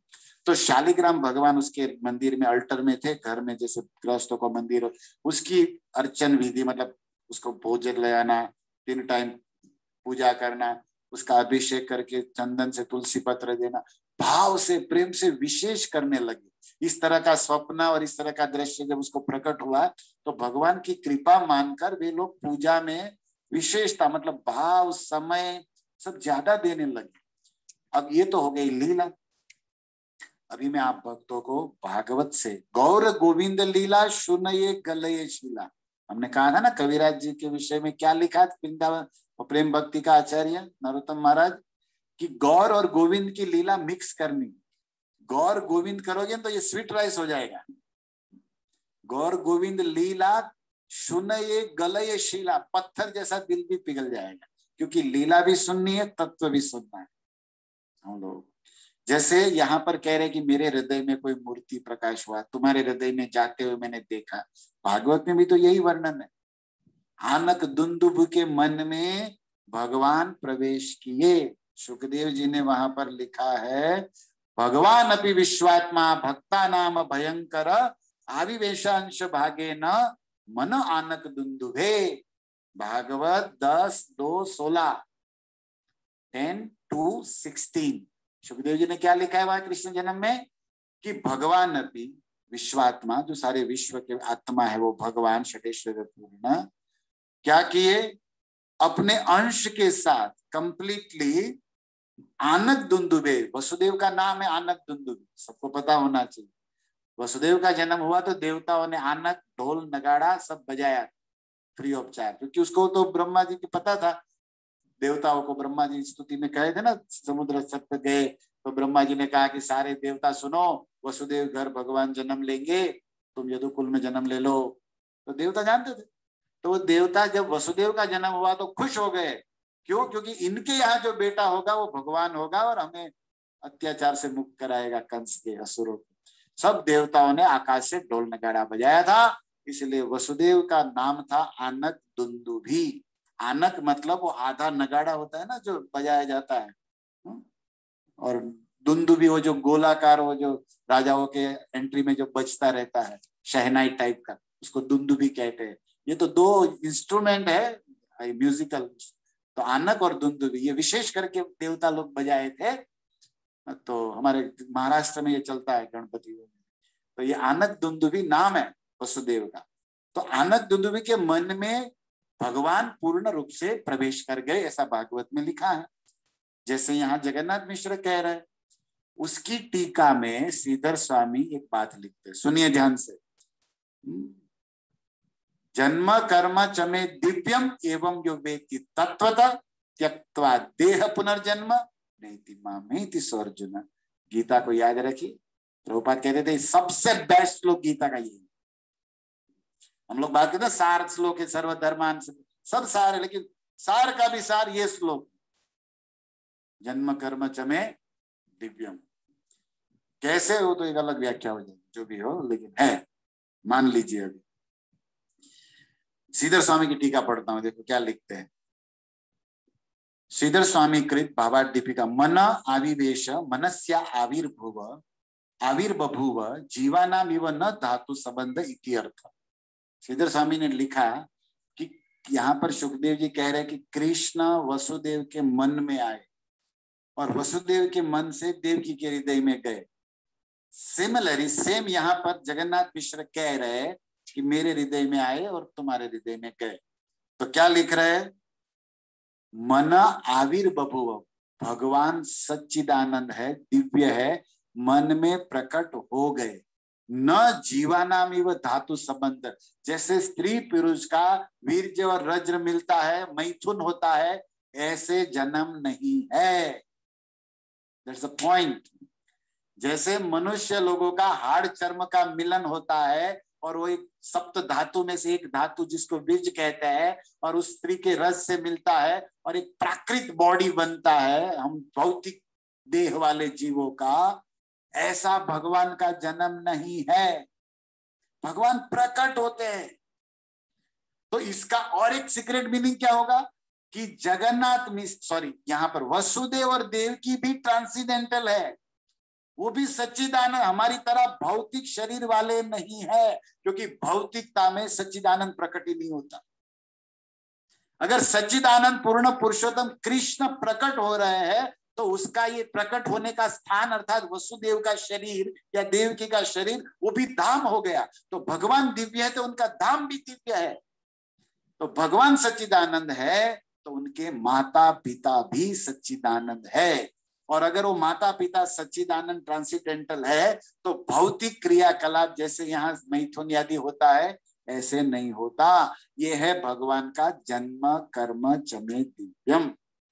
तो शालिग्राम भगवान उसके मंदिर में अल्टर में थे, घर में जैसे गृहस्थों का मंदिर हो, उसकी अर्चन विधि मतलब उसको भोजन ले आना, 3 टाइम पूजा करना, उसका अभिषेक करके चंदन से तुलसी पत्र देना, भाव से प्रेम से विशेष करने लगे। इस तरह का स्वप्न और इस तरह का दृश्य जब उसको प्रकट हुआ तो भगवान की कृपा मानकर वे लोग पूजा में विशेषता मतलब भाव समय सब ज्यादा देने लगे। अब ये तो हो गई लीला। अभी मैं आप भक्तों को भागवत से गौर गोविंद लीला सुनये गलये शीला, हमने कहा था ना कविराज जी के विषय में क्या लिखा वृंदावन और प्रेम भक्ति का आचार्य नरोत्तम महाराज कि गौर और गोविंद की लीला मिक्स करनी। गौर गोविंद करोगे तो ये स्वीट राइस हो जाएगा। गौर गोविंद लीला सुनये गलये शीला, पत्थर जैसा दिल भी पिघल जाएगा, क्योंकि लीला भी सुननी है, तत्व भी सुनना है। हम लोग जैसे यहाँ पर कह रहे कि मेरे हृदय में कोई मूर्ति प्रकाश हुआ, तुम्हारे हृदय में जाते हुए मैंने देखा, भागवत में भी तो यही वर्णन है। आनक दुंदुभ के मन में भगवान प्रवेश किए। सुखदेव जी ने वहां पर लिखा है भगवान अपि विश्वात्मा भक्ता नाम भयंकर आविवेशांश भागे न मन आनक दुंदुभे। भागवत 10:2-16 10-16 सुखदेव जी ने क्या लिखा है वहां कृष्ण जन्म में कि भगवान अपि विश्वात्मा, जो सारे विश्व के आत्मा है वो भगवान षडेश्वर पूर्ण, क्या किए अपने अंश के साथ कंप्लीटली आनक दुंदुभे। वसुदेव का नाम है आनक दुंदुभे, सबको पता होना चाहिए। वसुदेव का जन्म हुआ तो देवताओं ने आनक ढोल नगाड़ा सब बजाया फ्री ऑफ चार्ज, क्योंकि उसको तो ब्रह्मा जी को पता था। देवताओं को ब्रह्मा जी स्तुति में कहे थे ना, समुद्र तट पे गए तो ब्रह्मा जी ने कहा कि सारे देवता सुनो, वसुदेव घर भगवान जन्म लेंगे, तुम यदुकुल में जन्म ले लो। तो देवता जानते थे। तो वो देवता जब वसुदेव का जन्म हुआ तो खुश हो गए। क्यों? क्योंकि इनके यहाँ जो बेटा होगा वो भगवान होगा और हमें अत्याचार से मुक्त कराएगा कंस के असुरों को। सब देवताओं ने आकाश से ढोल नगाड़ा बजाया था, इसलिए वसुदेव का नाम था आनक दुंदुभी। आनक मतलब वो आधा नगाड़ा होता है ना जो बजाया जाता है, और दुंदुभी वो जो गोलाकार, वो जो राजाओं के एंट्री में जो बजता रहता है शहनाई टाइप का, उसको दुंदुभी कहते हैं। ये तो 2 इंस्ट्रूमेंट है म्यूजिकल। तो आनक और दुंदुभी ये विशेष करके देवता लोग बजाए थे। तो हमारे महाराष्ट्र में ये चलता है गणपति में। तो ये आनक दुंदुभी नाम है वसुदेव का। तो आनक दुंदुभी के मन में भगवान पूर्ण रूप से प्रवेश कर गए, ऐसा भागवत में लिखा है। जैसे यहाँ जगन्नाथ मिश्र कह रहे हैं, उसकी टीका में श्रीधर स्वामी एक बात लिखते हैं, सुनिए ध्यान से। जन्म कर्म च मे दिव्यम एवं यो वेत्ति तत्वतः त्यक्त्वा देह पुनर्जन्म नैति मामेति सोऽर्जुन। गीता को याद रखिए, प्रभुपाद कहते थे सबसे बेस्ट श्लोक गीता का यही। हम लोग बात करते हैं सार श्लोक है, सर्वधर्मान सब सार है, लेकिन सार का भी सार ये श्लोक, जन्म कर्म च मे दिव्यम। कैसे हो तो एक अलग व्याख्या हो जाएगी, जो भी हो, लेकिन है, मान लीजिए। अभी श्रीधर स्वामी की टीका पढ़ता हूं, देखो क्या लिखते हैं। श्रीधर स्वामी कृत भावादीपिका मन आविवेश मनस्या आविर्बभूव जीवानाम इव न धातु संबंध इति अर्थ। श्रीधर स्वामी ने लिखा कि यहाँ पर सुखदेव जी कह रहे हैं कि कृष्ण वसुदेव के मन में आए और वसुदेव के मन से देवकी के हृदय में गए। सिमिलरली सेम यहाँ पर जगन्नाथ मिश्र कह रहे हैं कि मेरे हृदय में आए और तुम्हारे हृदय में गए। तो क्या लिख रहे हैं? मन आविर्बभूव, भगवान सच्चिदानंद है, दिव्य है, मन में प्रकट हो गए। न जीवानाम इव धातु संबंध, जैसे स्त्री पुरुष का वीर्य और वज्र मिलता है, मैथुन होता है, ऐसे जन्म नहीं है। That's the point. जैसे मनुष्य लोगों का हाड़ चर्म का मिलन होता है और वो एक सप्त धातु में से एक धातु जिसको बीज कहते हैं और उस स्त्री के रस से मिलता है और एक प्राकृत बॉडी बनता है हम भौतिक देह वाले जीवों का, ऐसा भगवान का जन्म नहीं है। भगवान प्रकट होते हैं। तो इसका और एक सीक्रेट मीनिंग क्या होगा कि जगन्नाथ यहाँ पर वसुदेव और देवकी भी ट्रांसीडेंटल है। वो भी सच्चिदानंद, हमारी तरह भौतिक शरीर वाले नहीं है, क्योंकि भौतिकता में सच्चिदानंद प्रकट ही नहीं होता। अगर सच्चिदानंद पूर्ण पुरुषोत्तम कृष्ण प्रकट हो रहे हैं तो उसका ये प्रकट होने का स्थान अर्थात वसुदेव का शरीर या देवकी का शरीर वो भी धाम हो गया। तो भगवान दिव्य है तो उनका धाम भी दिव्य है। तो भगवान सच्चिदानंद है तो उनके माता पिता भी सच्चिदानंद है। और अगर वो माता पिता सच्चिदानंद ट्रांसेंडेंटल है तो भौतिक क्रियाकलाप जैसे यहाँ मैथुन आदि होता है ऐसे नहीं होता। ये है भगवान का जन्म कर्म चमे दिव्यम।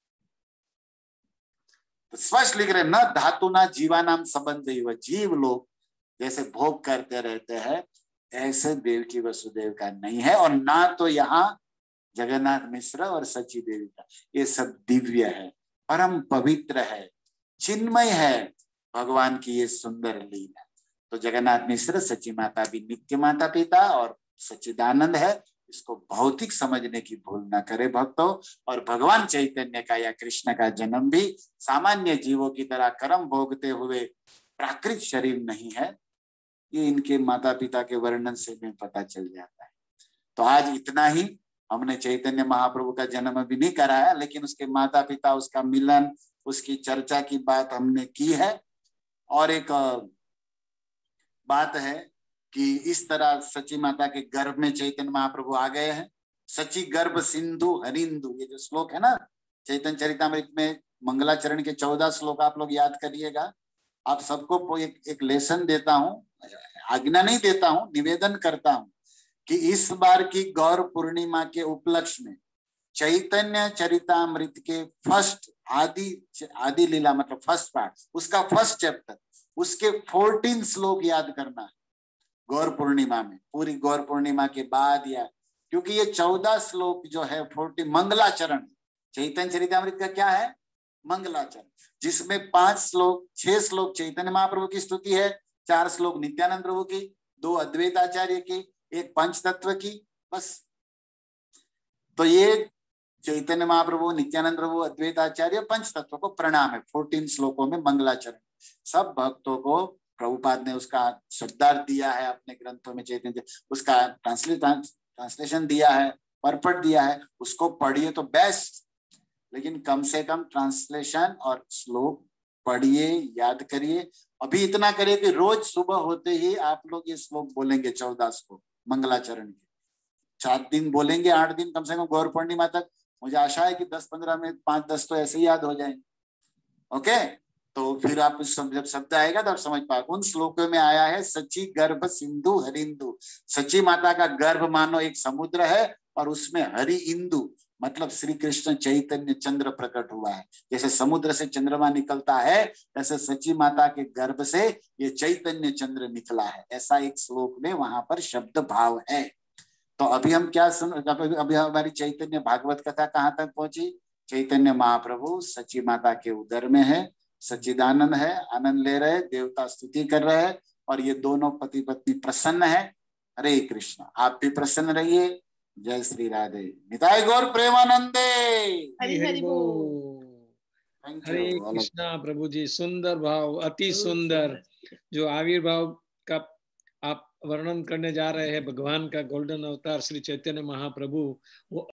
तो स्पष्ट लिख रहे न धातु ना जीवानाम संबंध, जीव लोग जैसे भोग करते रहते हैं ऐसे देवकी वसुदेव का नहीं है। और ना तो यहाँ जगन्नाथ मिश्र और सची देवी का, ये सब दिव्य है, परम पवित्र है, चिन्मय है भगवान की ये सुंदर लीला। तो जगन्नाथ मिश्र सची माता भी नित्य माता पिता और सच्चिदानंद है। इसको भौतिक समझने की भूल न करे भक्तों। और भगवान चैतन्य का या कृष्ण का जन्म भी सामान्य जीवों की तरह कर्म भोगते हुए प्राकृत शरीर नहीं है, ये इनके माता पिता के वर्णन से भी पता चल जाता है। तो आज इतना ही, हमने चैतन्य महाप्रभु का जन्म अभी नहीं कराया, लेकिन उसके माता पिता, उसका मिलन, उसकी चर्चा की बात हमने की है। और एक बात है कि इस तरह सची माता के गर्भ में चैतन्य महाप्रभु आ गए हैं। सची गर्भ सिंधु हरिंदु, ये जो श्लोक है ना चैतन्य चरितामृत में, मंगलाचरण के 14 श्लोक आप लोग याद करिएगा। आप सबको एक लेसन देता हूँ, आज्ञा नहीं देता हूँ, निवेदन करता हूँ कि इस बार की गौर पूर्णिमा के उपलक्ष्य में चैतन्य चरितामृत के फर्स्ट आदि लीला मतलब फर्स्ट पार्ट, उसका फर्स्ट चैप्टर, उसके 14 श्लोक याद करना है गौर पूर्णिमा में, पूरी गौर पूर्णिमा के बाद। या क्योंकि ये 14 श्लोक जो है 40 मंगलाचरण, चैतन्य चरितामृत का क्या है मंगलाचरण, जिसमें 6 श्लोक चैतन्य महाप्रभु की स्तुति है, 4 श्लोक नित्यानंद प्रभु की, 2 अद्वैत आचार्य की, 1 पंचतत्व की, बस। तो ये चैतन्य महाप्रभु, नित्यानंद प्रभु, अद्वैत आचार्य, पंचतत्व को प्रणाम है 14 श्लोकों में मंगलाचरण। सब भक्तों को प्रभुपाद ने उसका शब्दार्थ दिया है अपने ग्रंथों में, चैतन्य उसका ट्रांसलेशन दिया है, परपट दिया है, उसको पढ़िए तो बेस्ट। लेकिन कम से कम ट्रांसलेशन और श्लोक पढ़िए, याद करिए। अभी इतना करिए कि रोज सुबह होते ही आप लोग ये श्लोक बोलेंगे 14 श्लोक मंगलाचरण के, 7 दिन बोलेंगे, 8 दिन कम से कम गौर पूर्णिमा तक। मुझे आशा है कि 10-15 में 5-10 तो ऐसे ही याद हो जाएंगे। ओके, तो फिर आप जब शब्द आएगा तब समझ पाएंगे। उन श्लोकों में आया है सची गर्भ सिंधु हरिंदु, सची माता का गर्भ मानो एक समुद्र है और उसमें हरि इंदु मतलब श्री कृष्ण चैतन्य चंद्र प्रकट हुआ है। जैसे समुद्र से चंद्रमा निकलता है ऐसे सची माता के गर्भ से ये चैतन्य चंद्र निकला है, ऐसा एक श्लोक में वहां पर शब्द भाव है। तो अभी हम क्या अभी हमारी चैतन्य भागवत कथा कहाँ तक पहुंची? चैतन्य महाप्रभु सची माता के उदर में है, सच्चिदानंद है, आनंद ले रहे, देवता स्तुति कर रहे हैं और ये दोनों पति पत्नी प्रसन्न है। हरे कृष्ण, आप भी प्रसन्न रहिए। जय श्री राधे, निताय गौर प्रेमानंदे। हरि हरि बोल। हरे कृष्णा प्रभु जी, सुंदर भाव, अति सुंदर जो आविर्भाव का आप वर्णन करने जा रहे हैं भगवान का गोल्डन अवतार श्री चैतन्य महाप्रभु, वो